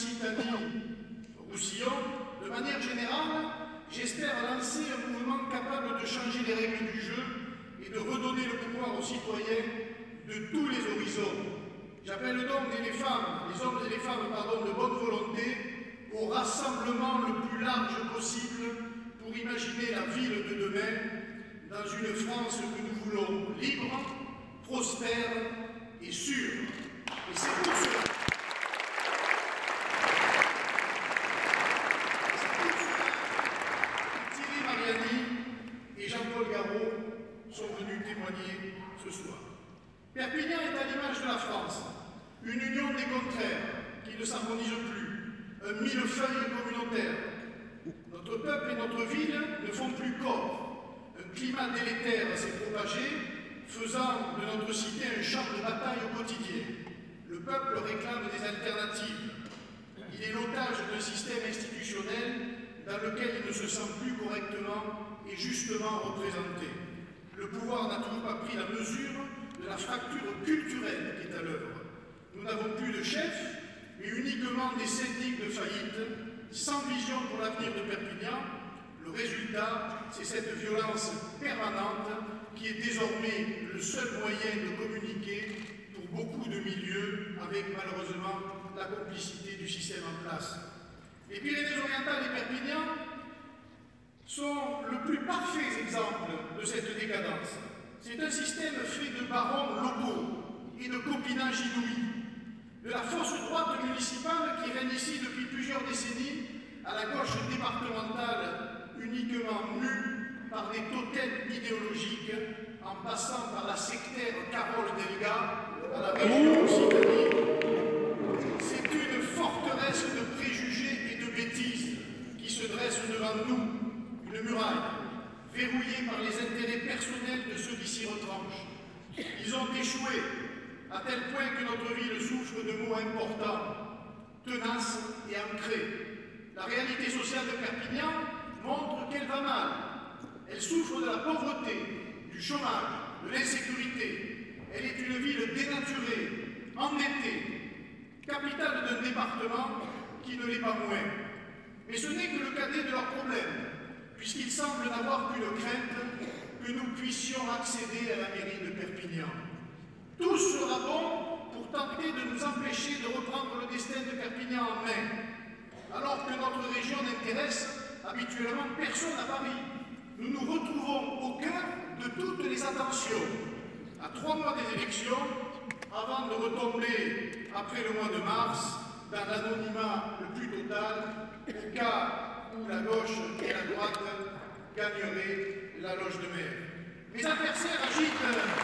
Occitanie-Roussillon, de manière générale, j'espère lancer un mouvement capable de changer les règles du jeu et de redonner le pouvoir aux citoyens de tous les horizons. J'appelle donc les femmes, les hommes et les femmes pardon, de bonne volonté au rassemblement le plus large possible pour imaginer la ville de demain dans une France que nous voulons libre, prospère et sûre. Et c'est pour cela. Thierry Mariani et Jean-Paul Garot sont venus témoigner ce soir. Perpignan est à l'image de la France, une union des contraires qui ne s'harmonise plus, un millefeuille communautaire. Notre peuple et notre ville ne font plus corps. Un climat délétère s'est propagé, faisant de notre cité un champ de bataille au quotidien. Le peuple réclame des alternatives. Il est l'otage d'un système institutionnel dans lequel il ne se sent plus correctement et justement représenté. Le pouvoir n'a toujours pas pris la mesure de la fracture culturelle qui est à l'œuvre. Nous n'avons plus de chefs, mais uniquement des syndics de faillite, sans vision pour l'avenir de Perpignan. Le résultat, c'est cette violence permanente qui est désormais le seul moyen de communiquer pour beaucoup de milieux, avec malheureusement la complicité du système en place. Les Pyrénées-Orientales et Perpignan sont le plus parfait exemple de cette décadence. C'est un système fait de barons locaux et de copinage inouï, de la fausse droite municipale qui règne ici depuis plusieurs décennies, à la gauche départementale uniquement mue par des totems idéologiques, en passant par la sectaire Carole Delga à la région Occitanie. C'est une forteresse de préjugés et de bêtises qui se dresse devant nous, une muraille, verrouillée par les intérêts personnels de ceux qui s'y retranchent. Ils ont échoué, à tel point que notre ville souffre de maux importants, tenaces et ancrés. La réalité sociale de Perpignan montre qu'elle va mal. Elle souffre de la pauvreté, du chômage, de l'insécurité. Elle est une ville endettés, capitale d'un département qui ne l'est pas moins. Mais ce n'est que le cadet de leurs problèmes, puisqu'ils semblent n'avoir qu'une crainte, que nous puissions accéder à la mairie de Perpignan. Tout sera bon pour tenter de nous empêcher de reprendre le destin de Perpignan en main, alors que notre région n'intéresse habituellement personne à Paris. Nous nous retrouvons au cœur de toutes les attentions, à trois mois des élections, avant de retomber, après le mois de mars, dans l'anonymat le plus total, au cas où la gauche et la droite gagneraient la loge de maire. Mes adversaires agitent,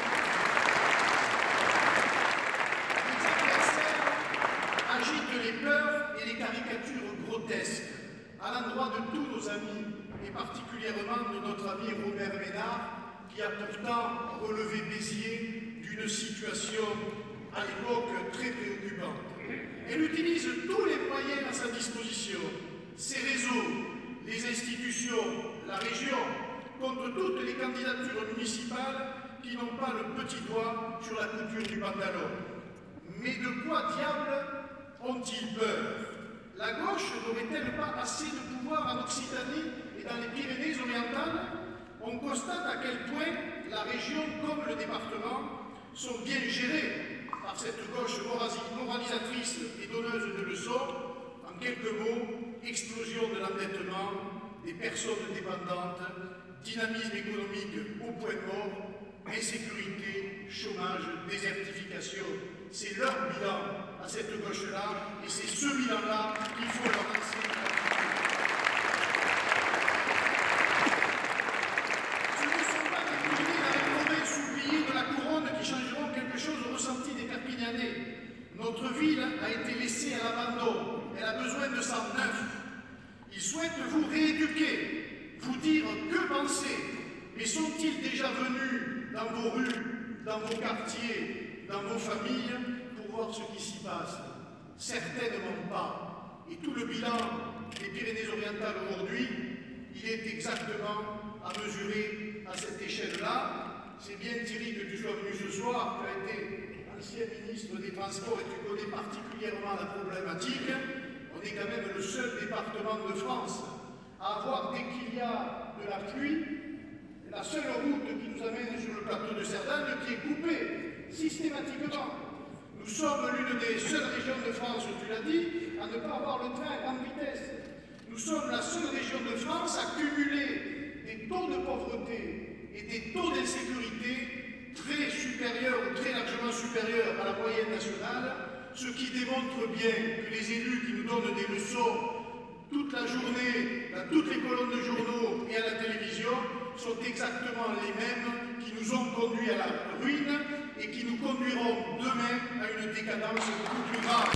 mes adversaires agitent les peurs et les caricatures grotesques à l'endroit de tous nos amis, et particulièrement de notre ami Robert Ménard, qui a pourtant relevé Béziers d'une situation à l'époque très préoccupante. Elle utilise tous les moyens à sa disposition, ses réseaux, les institutions, la région, contre toutes les candidatures municipales qui n'ont pas le petit doigt sur la couture du pantalon. Mais de quoi diable ont-ils peur? La gauche n'aurait-elle pas assez de pouvoir en Occitanie et dans les Pyrénées-Orientales? On constate à quel point la région comme le département sont bien gérés par cette gauche moralisatrice et donneuse de leçons. En quelques mots, explosion de l'endettement, des personnes dépendantes, dynamisme économique au point mort, insécurité, chômage, désertification. C'est leur bilan à cette gauche-là, et c'est ce bilan-là qu'il faut leur lancer. Ce ne sont pas les Pyrénées dans les provinces oubliées de la couronne qui changeront quelque chose au ressenti des Perpignanais. Notre ville a été laissée à l'abandon. Elle a besoin de sang neuf. Ils souhaitent vous rééduquer, vous dire que penser. Mais sont-ils déjà venus dans vos rues, dans vos quartiers, dans vos familles, pour voir ce qui s'y passe? Certainement pas. Et tout le bilan des Pyrénées-Orientales aujourd'hui, il est exactement à mesurer à cette échelle-là. C'est bien, Thierry, que tu sois venu ce soir, tu as été ancien ministre des Transports et tu connais particulièrement la problématique. On est quand même le seul département de France à avoir, dès qu'il y a de la pluie, la seule route qui nous amène sur le plateau de Cerdagne qui est coupée systématiquement. Nous sommes l'une des seules régions de France, tu l'as dit, à ne pas avoir le train à grande vitesse. Nous sommes la seule région de France à cumuler des taux de pauvreté et des taux d'insécurité très supérieurs ou très largement supérieurs à la moyenne nationale, ce qui démontre bien que les élus qui nous donnent des leçons toute la journée, dans toutes les colonnes de journaux et à la télévision, sont exactement les mêmes qui nous ont conduits à la ruine et qui nous conduiront demain à une décadence beaucoup plus grave.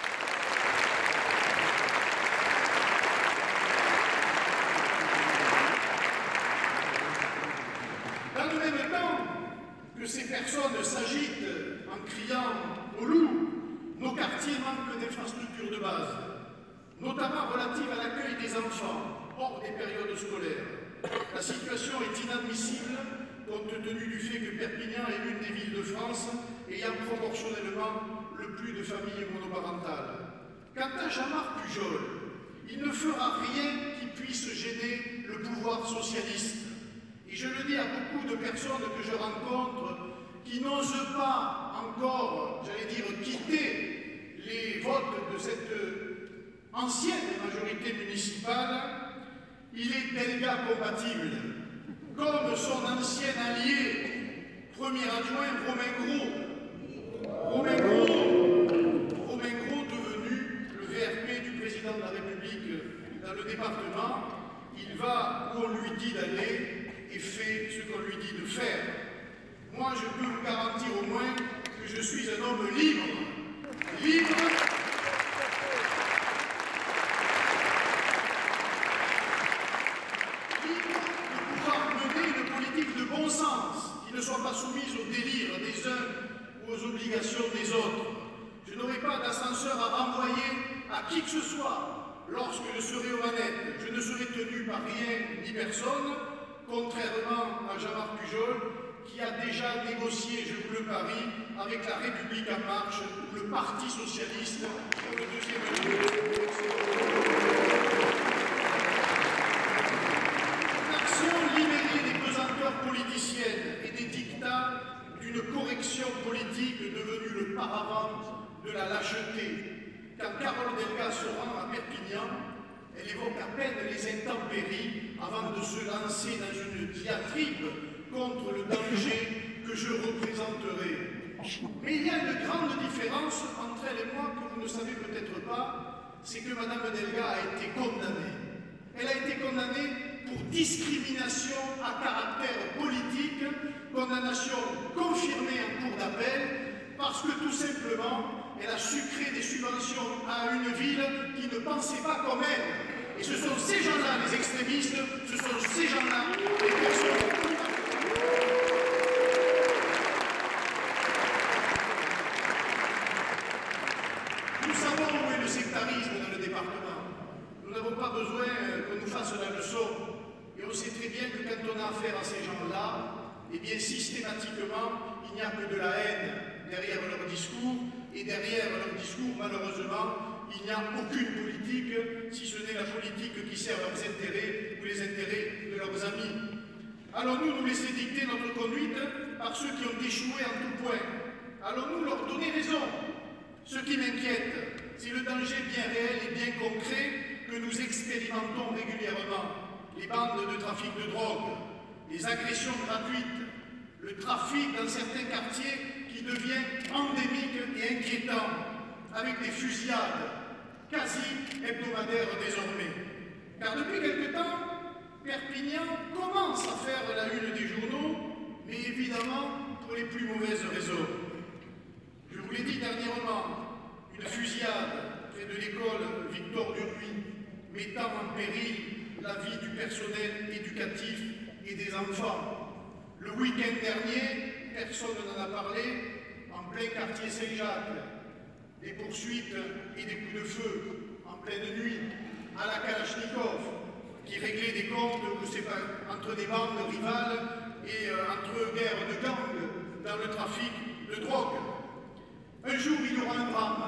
Dans le même temps que ces personnes s'agitent en criant au loup, nos quartiers manquent d'infrastructures de base, notamment relatives à l'accueil des enfants hors des périodes scolaires. La situation est inadmissible compte tenu du fait que Perpignan est l'une des villes de France ayant proportionnellement le plus de familles monoparentales. Quant à Jean-Marc Pujol, il ne fera rien qui puisse gêner le pouvoir socialiste. Et je le dis à beaucoup de personnes que je rencontre qui n'osent pas encore, j'allais dire, quitter les votes de cette ancienne majorité municipale. Il est délégat compatible, comme son ancien allié, premier adjoint Romain Gros. Romain Gros, Romain Gros devenu le V R P du président de la République dans le département, il va où on lui dit d'aller et fait ce qu'on lui dit de faire. Moi, je peux vous garantir au moins que je suis un homme libre. Libre. Bon sens, qui ne soit pas soumise au délire des uns ou aux obligations des autres. Je n'aurai pas d'ascenseur à renvoyer à qui que ce soit lorsque je serai aux manettes. Je ne serai tenu par rien ni personne, contrairement à Jean-Marc Pujol, qui a déjà négocié, je vous le parie, avec la République en marche ou le Parti socialiste pour le deuxième tour. L'action libérée des pesanteurs politiciennes et des dictats d'une correction politique devenue le paravent de la lâcheté. Quand Carole Delga se rend à Perpignan, elle évoque à peine les intempéries avant de se lancer dans une diatribe contre le danger que je représenterai. Mais il y a une grande différence entre elle et moi que vous ne savez peut-être pas, c'est que Madame Delga a été condamnée. Elle a été condamnée pour discrimination à caractère politique, condamnation confirmée en cour d'appel, parce que tout simplement, elle a sucré des subventions à une ville qui ne pensait pas comme elle. Et ce sont ces gens-là, les extrémistes, ce sont ces gens-là, les personnes... Nous savons où est le sectarisme dans le département. Nous n'avons pas besoin qu'on nous fasse la leçon. Et on sait très bien que quand on a affaire à ces gens-là, eh bien systématiquement, il n'y a que de la haine derrière leur discours, et derrière leur discours, malheureusement, il n'y a aucune politique, si ce n'est la politique qui sert leurs intérêts ou les intérêts de leurs amis. Allons-nous nous laisser dicter notre conduite par ceux qui ont échoué en tout point? Allons-nous leur donner raison? Ce qui m'inquiète, c'est le danger bien réel et bien concret que nous expérimentons régulièrement. Les bandes de trafic de drogue, les agressions gratuites, le trafic dans certains quartiers qui devient endémique et inquiétant, avec des fusillades quasi hebdomadaires désormais. Car depuis quelque temps, Perpignan commence à faire la une des journaux, mais évidemment pour les plus mauvaises raisons. Je vous l'ai dit dernièrement, une fusillade près de l'école Victor Duruy, mettant en péril la vie du personnel éducatif et des enfants. Le week-end dernier, personne n'en a parlé, en plein quartier Saint-Jacques, des poursuites et des coups de feu en pleine nuit à la Kalachnikov, qui réglait des comptes, je sais pas, entre des bandes rivales et euh, entre guerres de gangs dans le trafic de drogue. Un jour, il y aura un drame.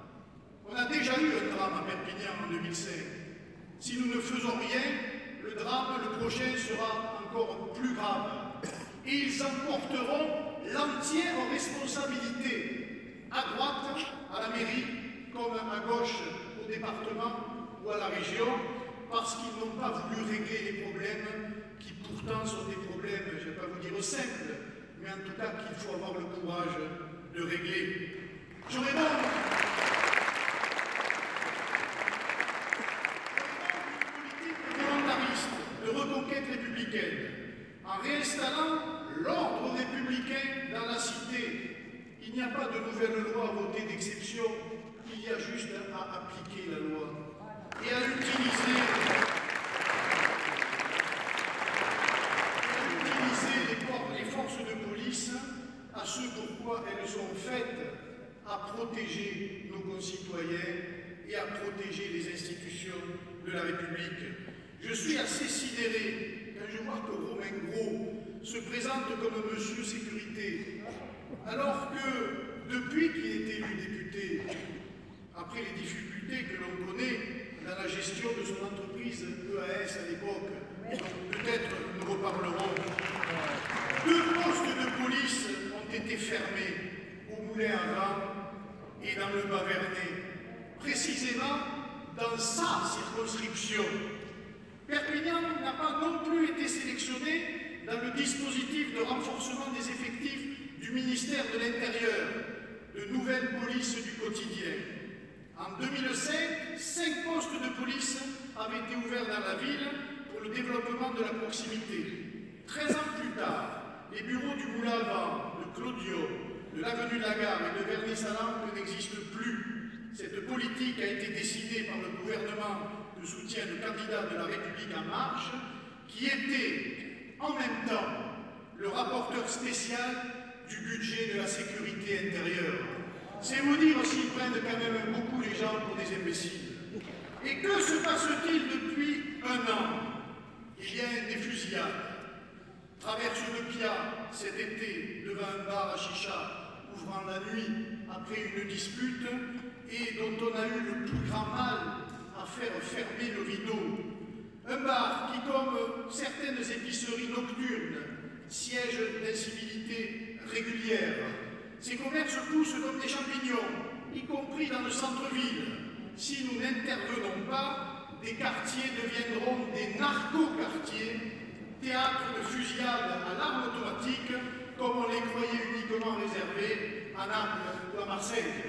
On a déjà eu un drame à Perpignan en deux mille cinq. Si nous ne faisons rien, le drame, le prochain, sera encore plus grave. Et ils emporteront l'entière responsabilité, à droite, à la mairie, comme à gauche, au département ou à la région, parce qu'ils n'ont pas voulu régler les problèmes qui pourtant sont des problèmes, je ne vais pas vous dire simples, mais en tout cas qu'il faut avoir le courage de régler. J'aurais donc de reconquête républicaine, en réinstallant l'ordre républicain dans la cité. Il n'y a pas de nouvelle loi à voter d'exception, il y a juste à appliquer la loi et à utiliser, à utiliser les, les forces de police à ce pourquoi elles sont faites, à protéger nos concitoyens et à protéger les institutions de la République. Je suis assez sidéré quand je vois que Romain Gros se présente comme Monsieur Sécurité, alors que depuis qu'il est élu député, après les difficultés que l'on connaît dans la gestion de son entreprise E A S à l'époque, dont peut-être nous reparlerons, deux postes de police ont été fermés au Moulin à Vent et dans le Bas-Vernay, précisément dans sa circonscription. Perpignan n'a pas non plus été sélectionné dans le dispositif de renforcement des effectifs du ministère de l'Intérieur, de nouvelles polices du quotidien. En deux mille cinq, cinq postes de police avaient été ouverts dans la ville pour le développement de la proximité. treize ans plus tard, les bureaux du Moulin à Vent, de Clodio, de l'avenue de la Gare et de Verny-Salanque n'existent plus. Cette politique a été décidée par le gouvernement de soutien du candidat de la République en marche, qui était en même temps le rapporteur spécial du budget de la sécurité intérieure. C'est vous dire s'ils prennent quand même beaucoup les gens pour des imbéciles. Et que se passe-t-il depuis un an? Il y a des fusillades. Traverse de Pia cet été devant un bar à chicha ouvrant la nuit après une dispute et dont on a eu le plus grand mal à faire fermer le rideau. Un bar qui, comme certaines épiceries nocturnes, siège d'incivilité régulière. Ces commerces poussent comme des champignons, y compris dans le centre-ville. Si nous n'intervenons pas, des quartiers deviendront des narco-quartiers, théâtre de fusillade à l'arme automatique, comme on les croyait uniquement réservés à Naples ou à Marseille.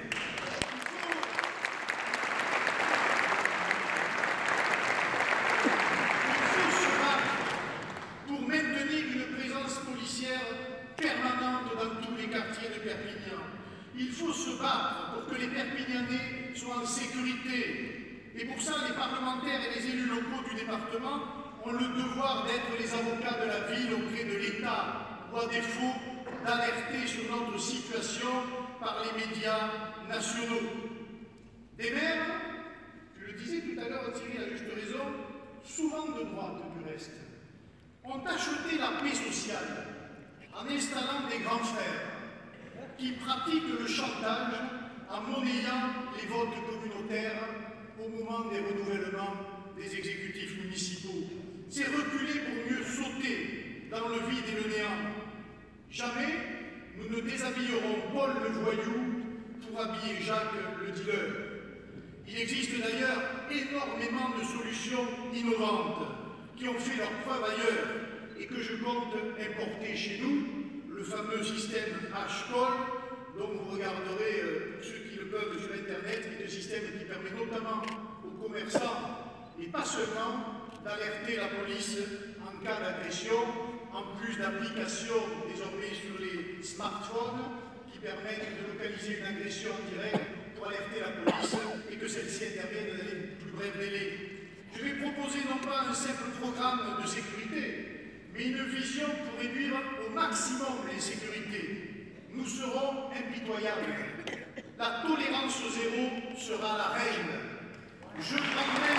Il faut se battre pour maintenir une présence policière permanente dans tous les quartiers de Perpignan. Il faut se battre pour que les Perpignanais soient en sécurité. Et pour ça, les parlementaires et les élus locaux du département ont le devoir d'être les avocats de la ville auprès de l'État, ou à défaut, d'alerter sur notre situation par les médias nationaux. Des maires, je le disais tout à l'heure, Thierry a juste raison, souvent de droite du reste, ont acheté la paix sociale en installant des grands frères qui pratiquent le chantage en monnayant les votes communautaires au moment des renouvellements des exécutifs municipaux. C'est reculer pour mieux sauter dans le vide et le néant. Jamais nous ne déshabillerons Paul le voyou pour habiller Jacques le dealer. Il existe d'ailleurs énormément de solutions innovantes qui ont fait leur preuve ailleurs et que je compte importer chez nous. Le fameux système H-Call, dont vous regarderez, euh, pour ceux qui le peuvent, sur Internet, qui est un système qui permet notamment aux commerçants, et pas seulement, d'alerter la police en cas d'agression, en plus d'applications désormais sur les smartphones qui permettent de localiser une agression en direct pour alerter la police et que celle-ci intervienne dans les plus brefs délais. Je vais proposer non pas un simple programme de sécurité, mais une vision pour réduire au maximum l'insécurité. Nous serons impitoyables. La tolérance zéro sera la règle. Je prendrai...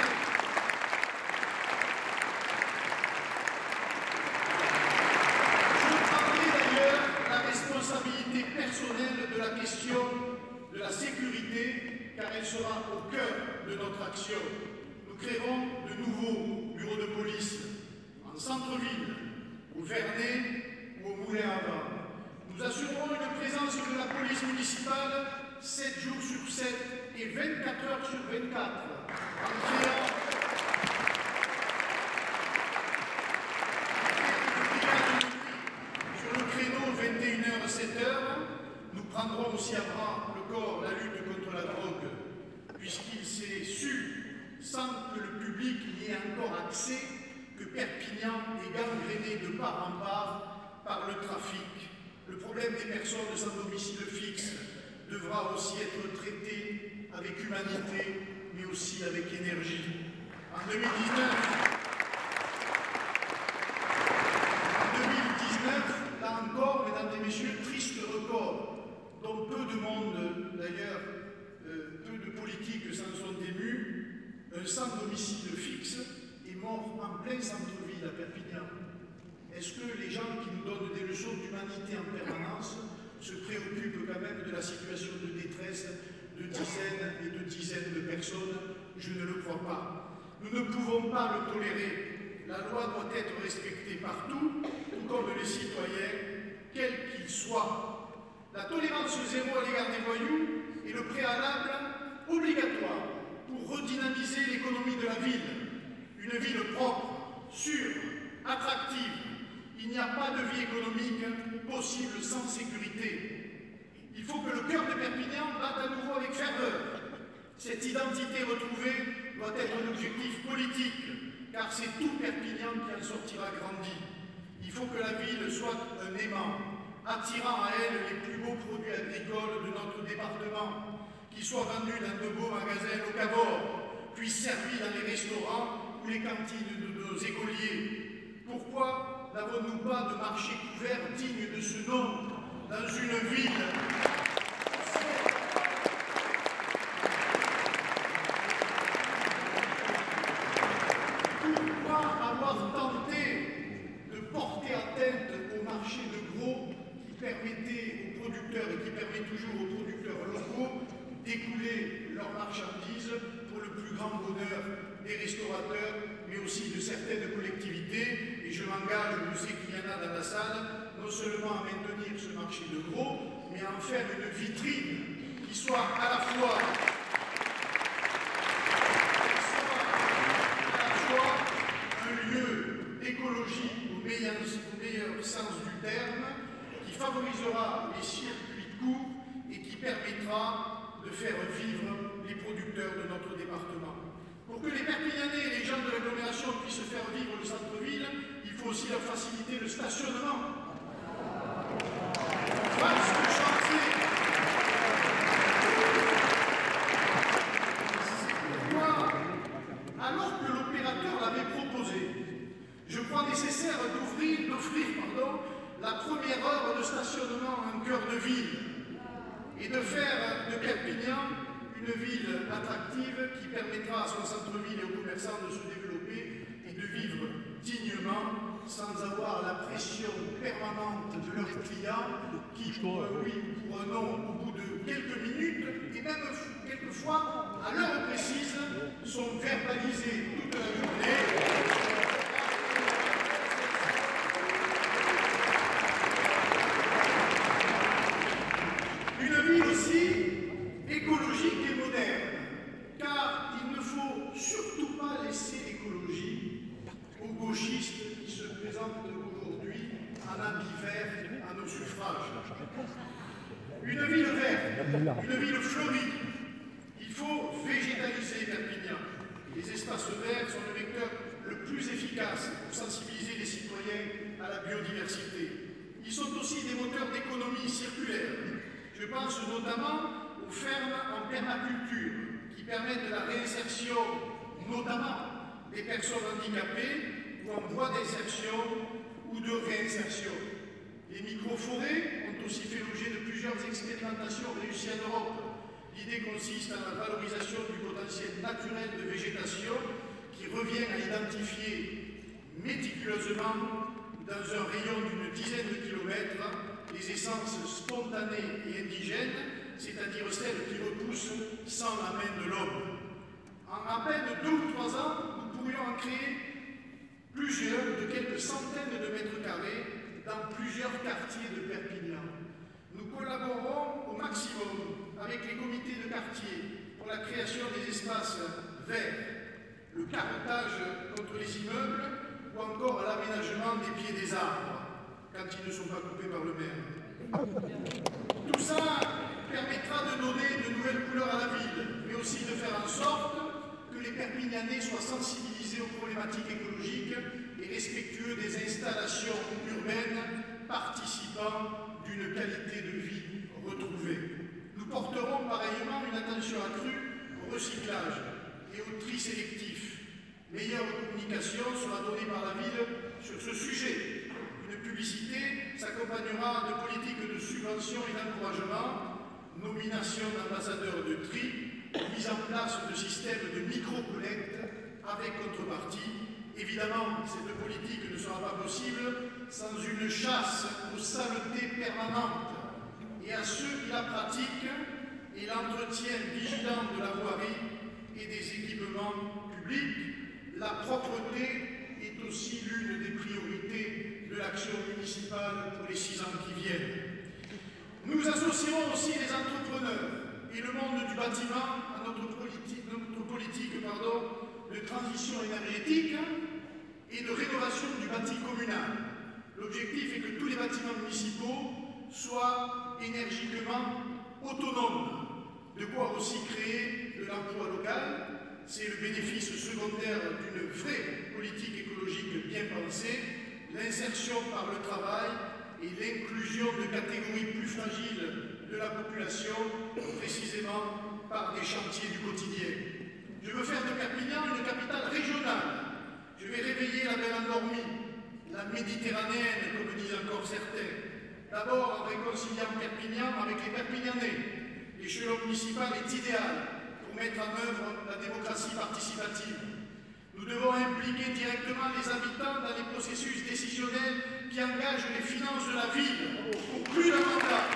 Je prendrai d'ailleurs la responsabilité personnelle de la question de la sécurité, car elle sera au cœur de notre action. Nous créerons de nouveaux bureaux de police en centre-ville, au Vernet ou au Moulin à Vent. Nous assurerons une présence de la police municipale sept jours sur sept et vingt-quatre heures sur vingt-quatre, en créant sur le créneau vingt et une heures sept heures. Nous prendrons aussi à bras le corps la lutte contre la drogue, puisqu'il s'est su, sans que le public n'y ait encore accès, que Perpignan est gangréné de part en part par le trafic. Le problème des personnes sans domicile fixe devra aussi être traité avec humanité, mais aussi avec énergie. En deux mille dix-neuf, en deux mille dix-neuf, là encore, mesdames et messieurs, triste record, dont peu de monde, d'ailleurs, euh, peu de politiques s'en sont émus, un sans domicile fixe est mort en plein centre-ville à Perpignan. Est-ce que les gens qui nous donnent des leçons d'humanité en permanence se préoccupent quand même de la situation de détresse de dizaines et de dizaines de personnes? Je ne le crois pas. Nous ne pouvons pas le tolérer. La loi doit être respectée partout, tout comme les citoyens, quels qu'ils soient. La tolérance zéro à l'égard des voyous est le préalable obligatoire pour redynamiser l'économie de la ville. Une ville propre, sûre, attractive. Il n'y a pas de vie économique possible sans sécurité. Il faut que le cœur de Perpignan batte à nouveau avec ferveur. Cette identité retrouvée doit être un objectif politique, car c'est tout Perpignan qui en sortira grandi. Il faut que la ville soit un aimant, attirant à elle les plus beaux produits agricoles de notre département, qui soient vendus dans de beaux magasins locavores, puis servis dans les restaurants ou les cantines de nos écoliers. Pourquoi n'avons-nous pas de marché couvert digne de ce nom dans une ville? Pourquoi avoir tenté de porter atteinte certaines collectivités, et je m'engage, je sais qu'il y en a dans la salle, non seulement à maintenir ce marché de gros, mais à en faire une vitrine qui soit à la fois, qui soit à la fois un lieu écologique au meilleur, au meilleur sens du terme, qui favorisera les circuits courts et qui permettra de faire vivre les producteurs de notre département. Pour que les Perpignanais et les gens de l'agglomération puissent faire vivre le centre-ville, il faut aussi leur faciliter le stationnement. Vaste chantier. C'est pourquoi, alors que l'opérateur l'avait proposé, je crois nécessaire d'offrir, d'offrir, pardon, la première heure de stationnement en cœur de ville et de faire de Perpignan une ville attractive qui permettra à son centre-ville et aux commerçants de se développer et de vivre dignement sans avoir la pression permanente de leurs clients qui, pour un oui ou pour un non, au bout de quelques minutes et même quelquefois à l'heure précise, sont verbalisés toute la journée. Une ville aussi écologique et moderne, car il ne faut surtout pas laisser l'écologie aux gauchistes qui se présentent aujourd'hui en habit vert à nos suffrages. Une ville verte, une ville fleurie, il faut végétaliser Perpignan. Les espaces verts sont le vecteur le plus efficace pour sensibiliser les citoyens à la biodiversité. Ils sont aussi des moteurs d'économie circulaire. Je pense notamment aux fermes en permaculture qui permettent la réinsertion, notamment des personnes handicapées ou en voie d'insertion ou de réinsertion. Les microforêts ont aussi fait l'objet de plusieurs expérimentations réussies en Europe. L'idée consiste en la valorisation du potentiel naturel de végétation qui revient à identifier méticuleusement dans un rayon d'une dizaine de kilomètres les essences spontanées et indigènes, c'est-à-dire celles qui repoussent sans la main de l'homme. En à peine deux ou trois ans, nous pourrions en créer plusieurs de quelques centaines de mètres carrés dans plusieurs quartiers de Perpignan. Nous collaborons au maximum avec les comités de quartier pour la création des espaces verts, le carottage contre les immeubles ou encore l'aménagement des pieds des arbres quand ils ne sont pas coupés par le maire. Tout ça permettra de donner de nouvelles couleurs à la ville, mais aussi de faire en sorte que les Perpignanais soient sensibilisés aux problématiques écologiques et respectueux des installations urbaines participant d'une qualité de vie retrouvée. Nous porterons pareillement une attention accrue au recyclage et au tri sélectif. Meilleure communication sera donnée par la ville sur ce sujet. Une publicité s'accompagnera de politiques de subvention et d'encouragement, nomination d'ambassadeurs de tri, mise en place de systèmes de micro-collecte avec contrepartie. Évidemment, cette politique ne sera pas possible sans une chasse aux saletés permanentes et à ceux qui la pratiquent et l'entretien vigilant de la voirie et des équipements publics. La propreté est aussi l'une des priorités de l'action municipale pour les six ans qui viennent. Nous associerons aussi les entrepreneurs et le monde du bâtiment à notre politique, notre politique pardon, de transition énergétique et de rénovation du bâti communal. L'objectif est que tous les bâtiments municipaux soient énergiquement autonomes, de quoi aussi créer de l'emploi local. C'est le bénéfice secondaire d'une vraie politique écologique bien pensée, l'insertion par le travail et l'inclusion de catégories plus fragiles de la population, précisément par des chantiers du quotidien. Je veux faire de Perpignan une capitale régionale. Je vais réveiller la belle endormie, la méditerranéenne, comme disent encore certains. D'abord en réconciliant Perpignan avec les Perpignanais. L'échelon municipal est idéal pour mettre en œuvre la démocratie participative. Nous devons impliquer directement les habitants dans les processus décisionnels qui engagent les finances de la ville pour plus d'un mandat.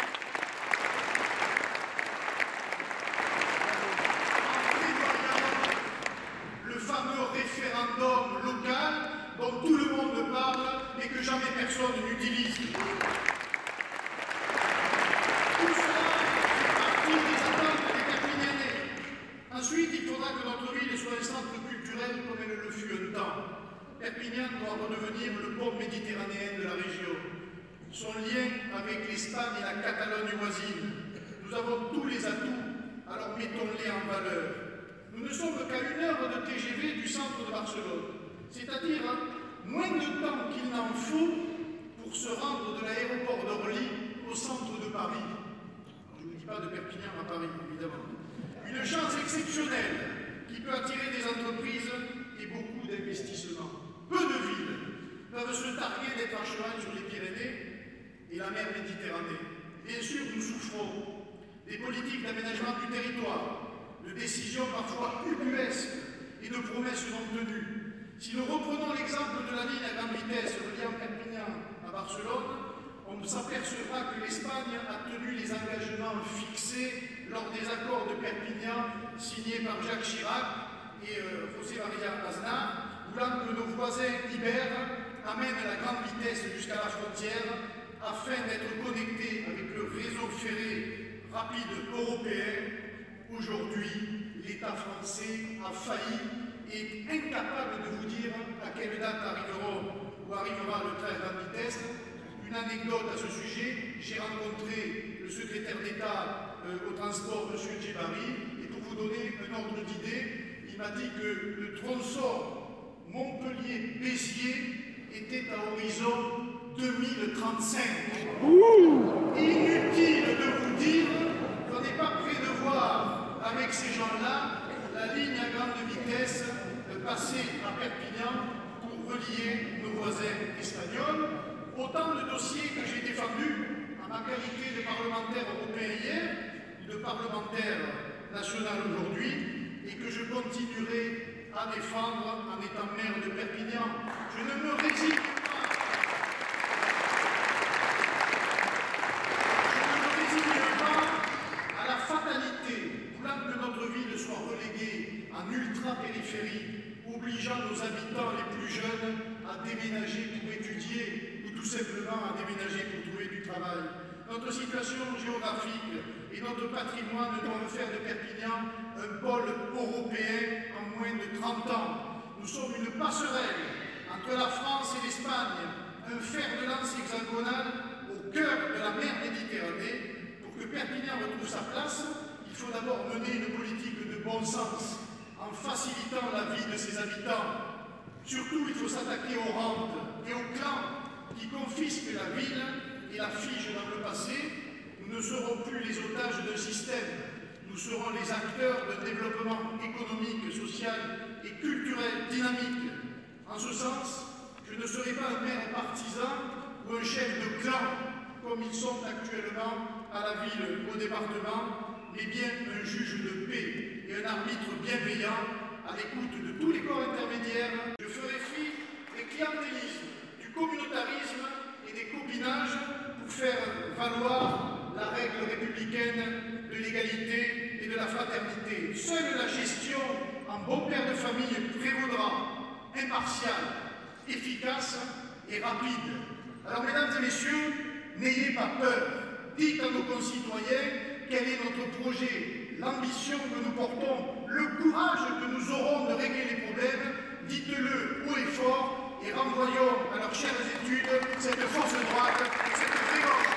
En prévoyant le fameux référendum local avec l'Espagne et la Catalogne voisine. Nous avons tous les atouts, alors mettons-les en valeur. Nous ne sommes qu'à une heure de T G V du centre de Barcelone, c'est-à-dire moins de temps qu'il n'en faut pour se rendre de l'aéroport d'Orly au centre de Paris. Je ne vous dis pas de Perpignan à Paris, évidemment. Une chance exceptionnelle qui peut attirer des entreprises et beaucoup d'investissements. Peu de villes peuvent se targuer d'être à cheval sur les Pyrénées et la mer Méditerranée. Bien sûr, nous souffrons des politiques d'aménagement du territoire, de décisions parfois ubuesques et de promesses non tenues. Si nous reprenons l'exemple de la ligne à grande vitesse reliant Perpignan à Barcelone, on s'apercevra que l'Espagne a tenu les engagements fixés lors des accords de Perpignan signés par Jacques Chirac et euh, José María Aznar, voulant que nos voisins ibères amènent la grande vitesse jusqu'à la frontière afin d'être connectés avec le réseau ferré rapide européen. Aujourd'hui, l'État français a failli et est incapable de vous dire à quelle date arriveront ou arrivera le train à grande vitesse. Une anecdote à ce sujet, j'ai rencontré le secrétaire d'État euh, au transport, M. Djebari, et pour vous donner un ordre d'idée, il m'a dit que le tronçon Montpellier-Béziers était à horizon deux mille trente-cinq. Ouh. Inutile de vous dire qu'on n'est pas prêt de voir avec ces gens-là la ligne à grande vitesse euh, passer à Perpignan pour relier nos voisins espagnols. Autant de dossiers que j'ai défendus en ma qualité de parlementaire européen hier ou de parlementaire national aujourd'hui et que je continuerai à défendre en étant maire de Perpignan. Je ne me résigne pas. Je ne me résigne pas à la fatalité voulant que notre ville soit reléguée en ultra-périphérie, obligeant nos habitants les plus jeunes à déménager pour étudier tout simplement à déménager pour trouver du travail. Notre situation géographique et notre patrimoine doivent faire de Perpignan un pôle européen en moins de trente ans. Nous sommes une passerelle entre la France et l'Espagne, un fer de lance hexagonal au cœur de la mer Méditerranée. Pour que Perpignan retrouve sa place, il faut d'abord mener une politique de bon sens, en facilitant la vie de ses habitants. Surtout, il faut s'attaquer aux rentes et aux clans qui confisquent la ville et la figent dans le passé. Nous ne serons plus les otages d'un système, nous serons les acteurs d'un développement économique, social et culturel dynamique. En ce sens, je ne serai pas un maire partisan ou un chef de clan, comme ils sont actuellement à la ville ou au département, mais bien un juge de paix et un arbitre bienveillant à l'écoute de tous les corps intermédiaires. Je ferai fi des clientélismes, communautarisme et des copinages pour faire valoir la règle républicaine de l'égalité et de la fraternité. Seule la gestion en bon père de famille prévaudra, impartiale, efficace et rapide. Alors, mesdames et messieurs, n'ayez pas peur. Dites à nos concitoyens quel est notre projet, l'ambition que nous portons, le courage que nous aurons de régler les problèmes. Dites-le haut et fort. Et renvoyons à leurs chères études cette force droite, cette vraie gauche.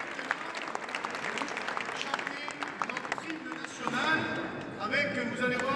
Avec, vous allez voir,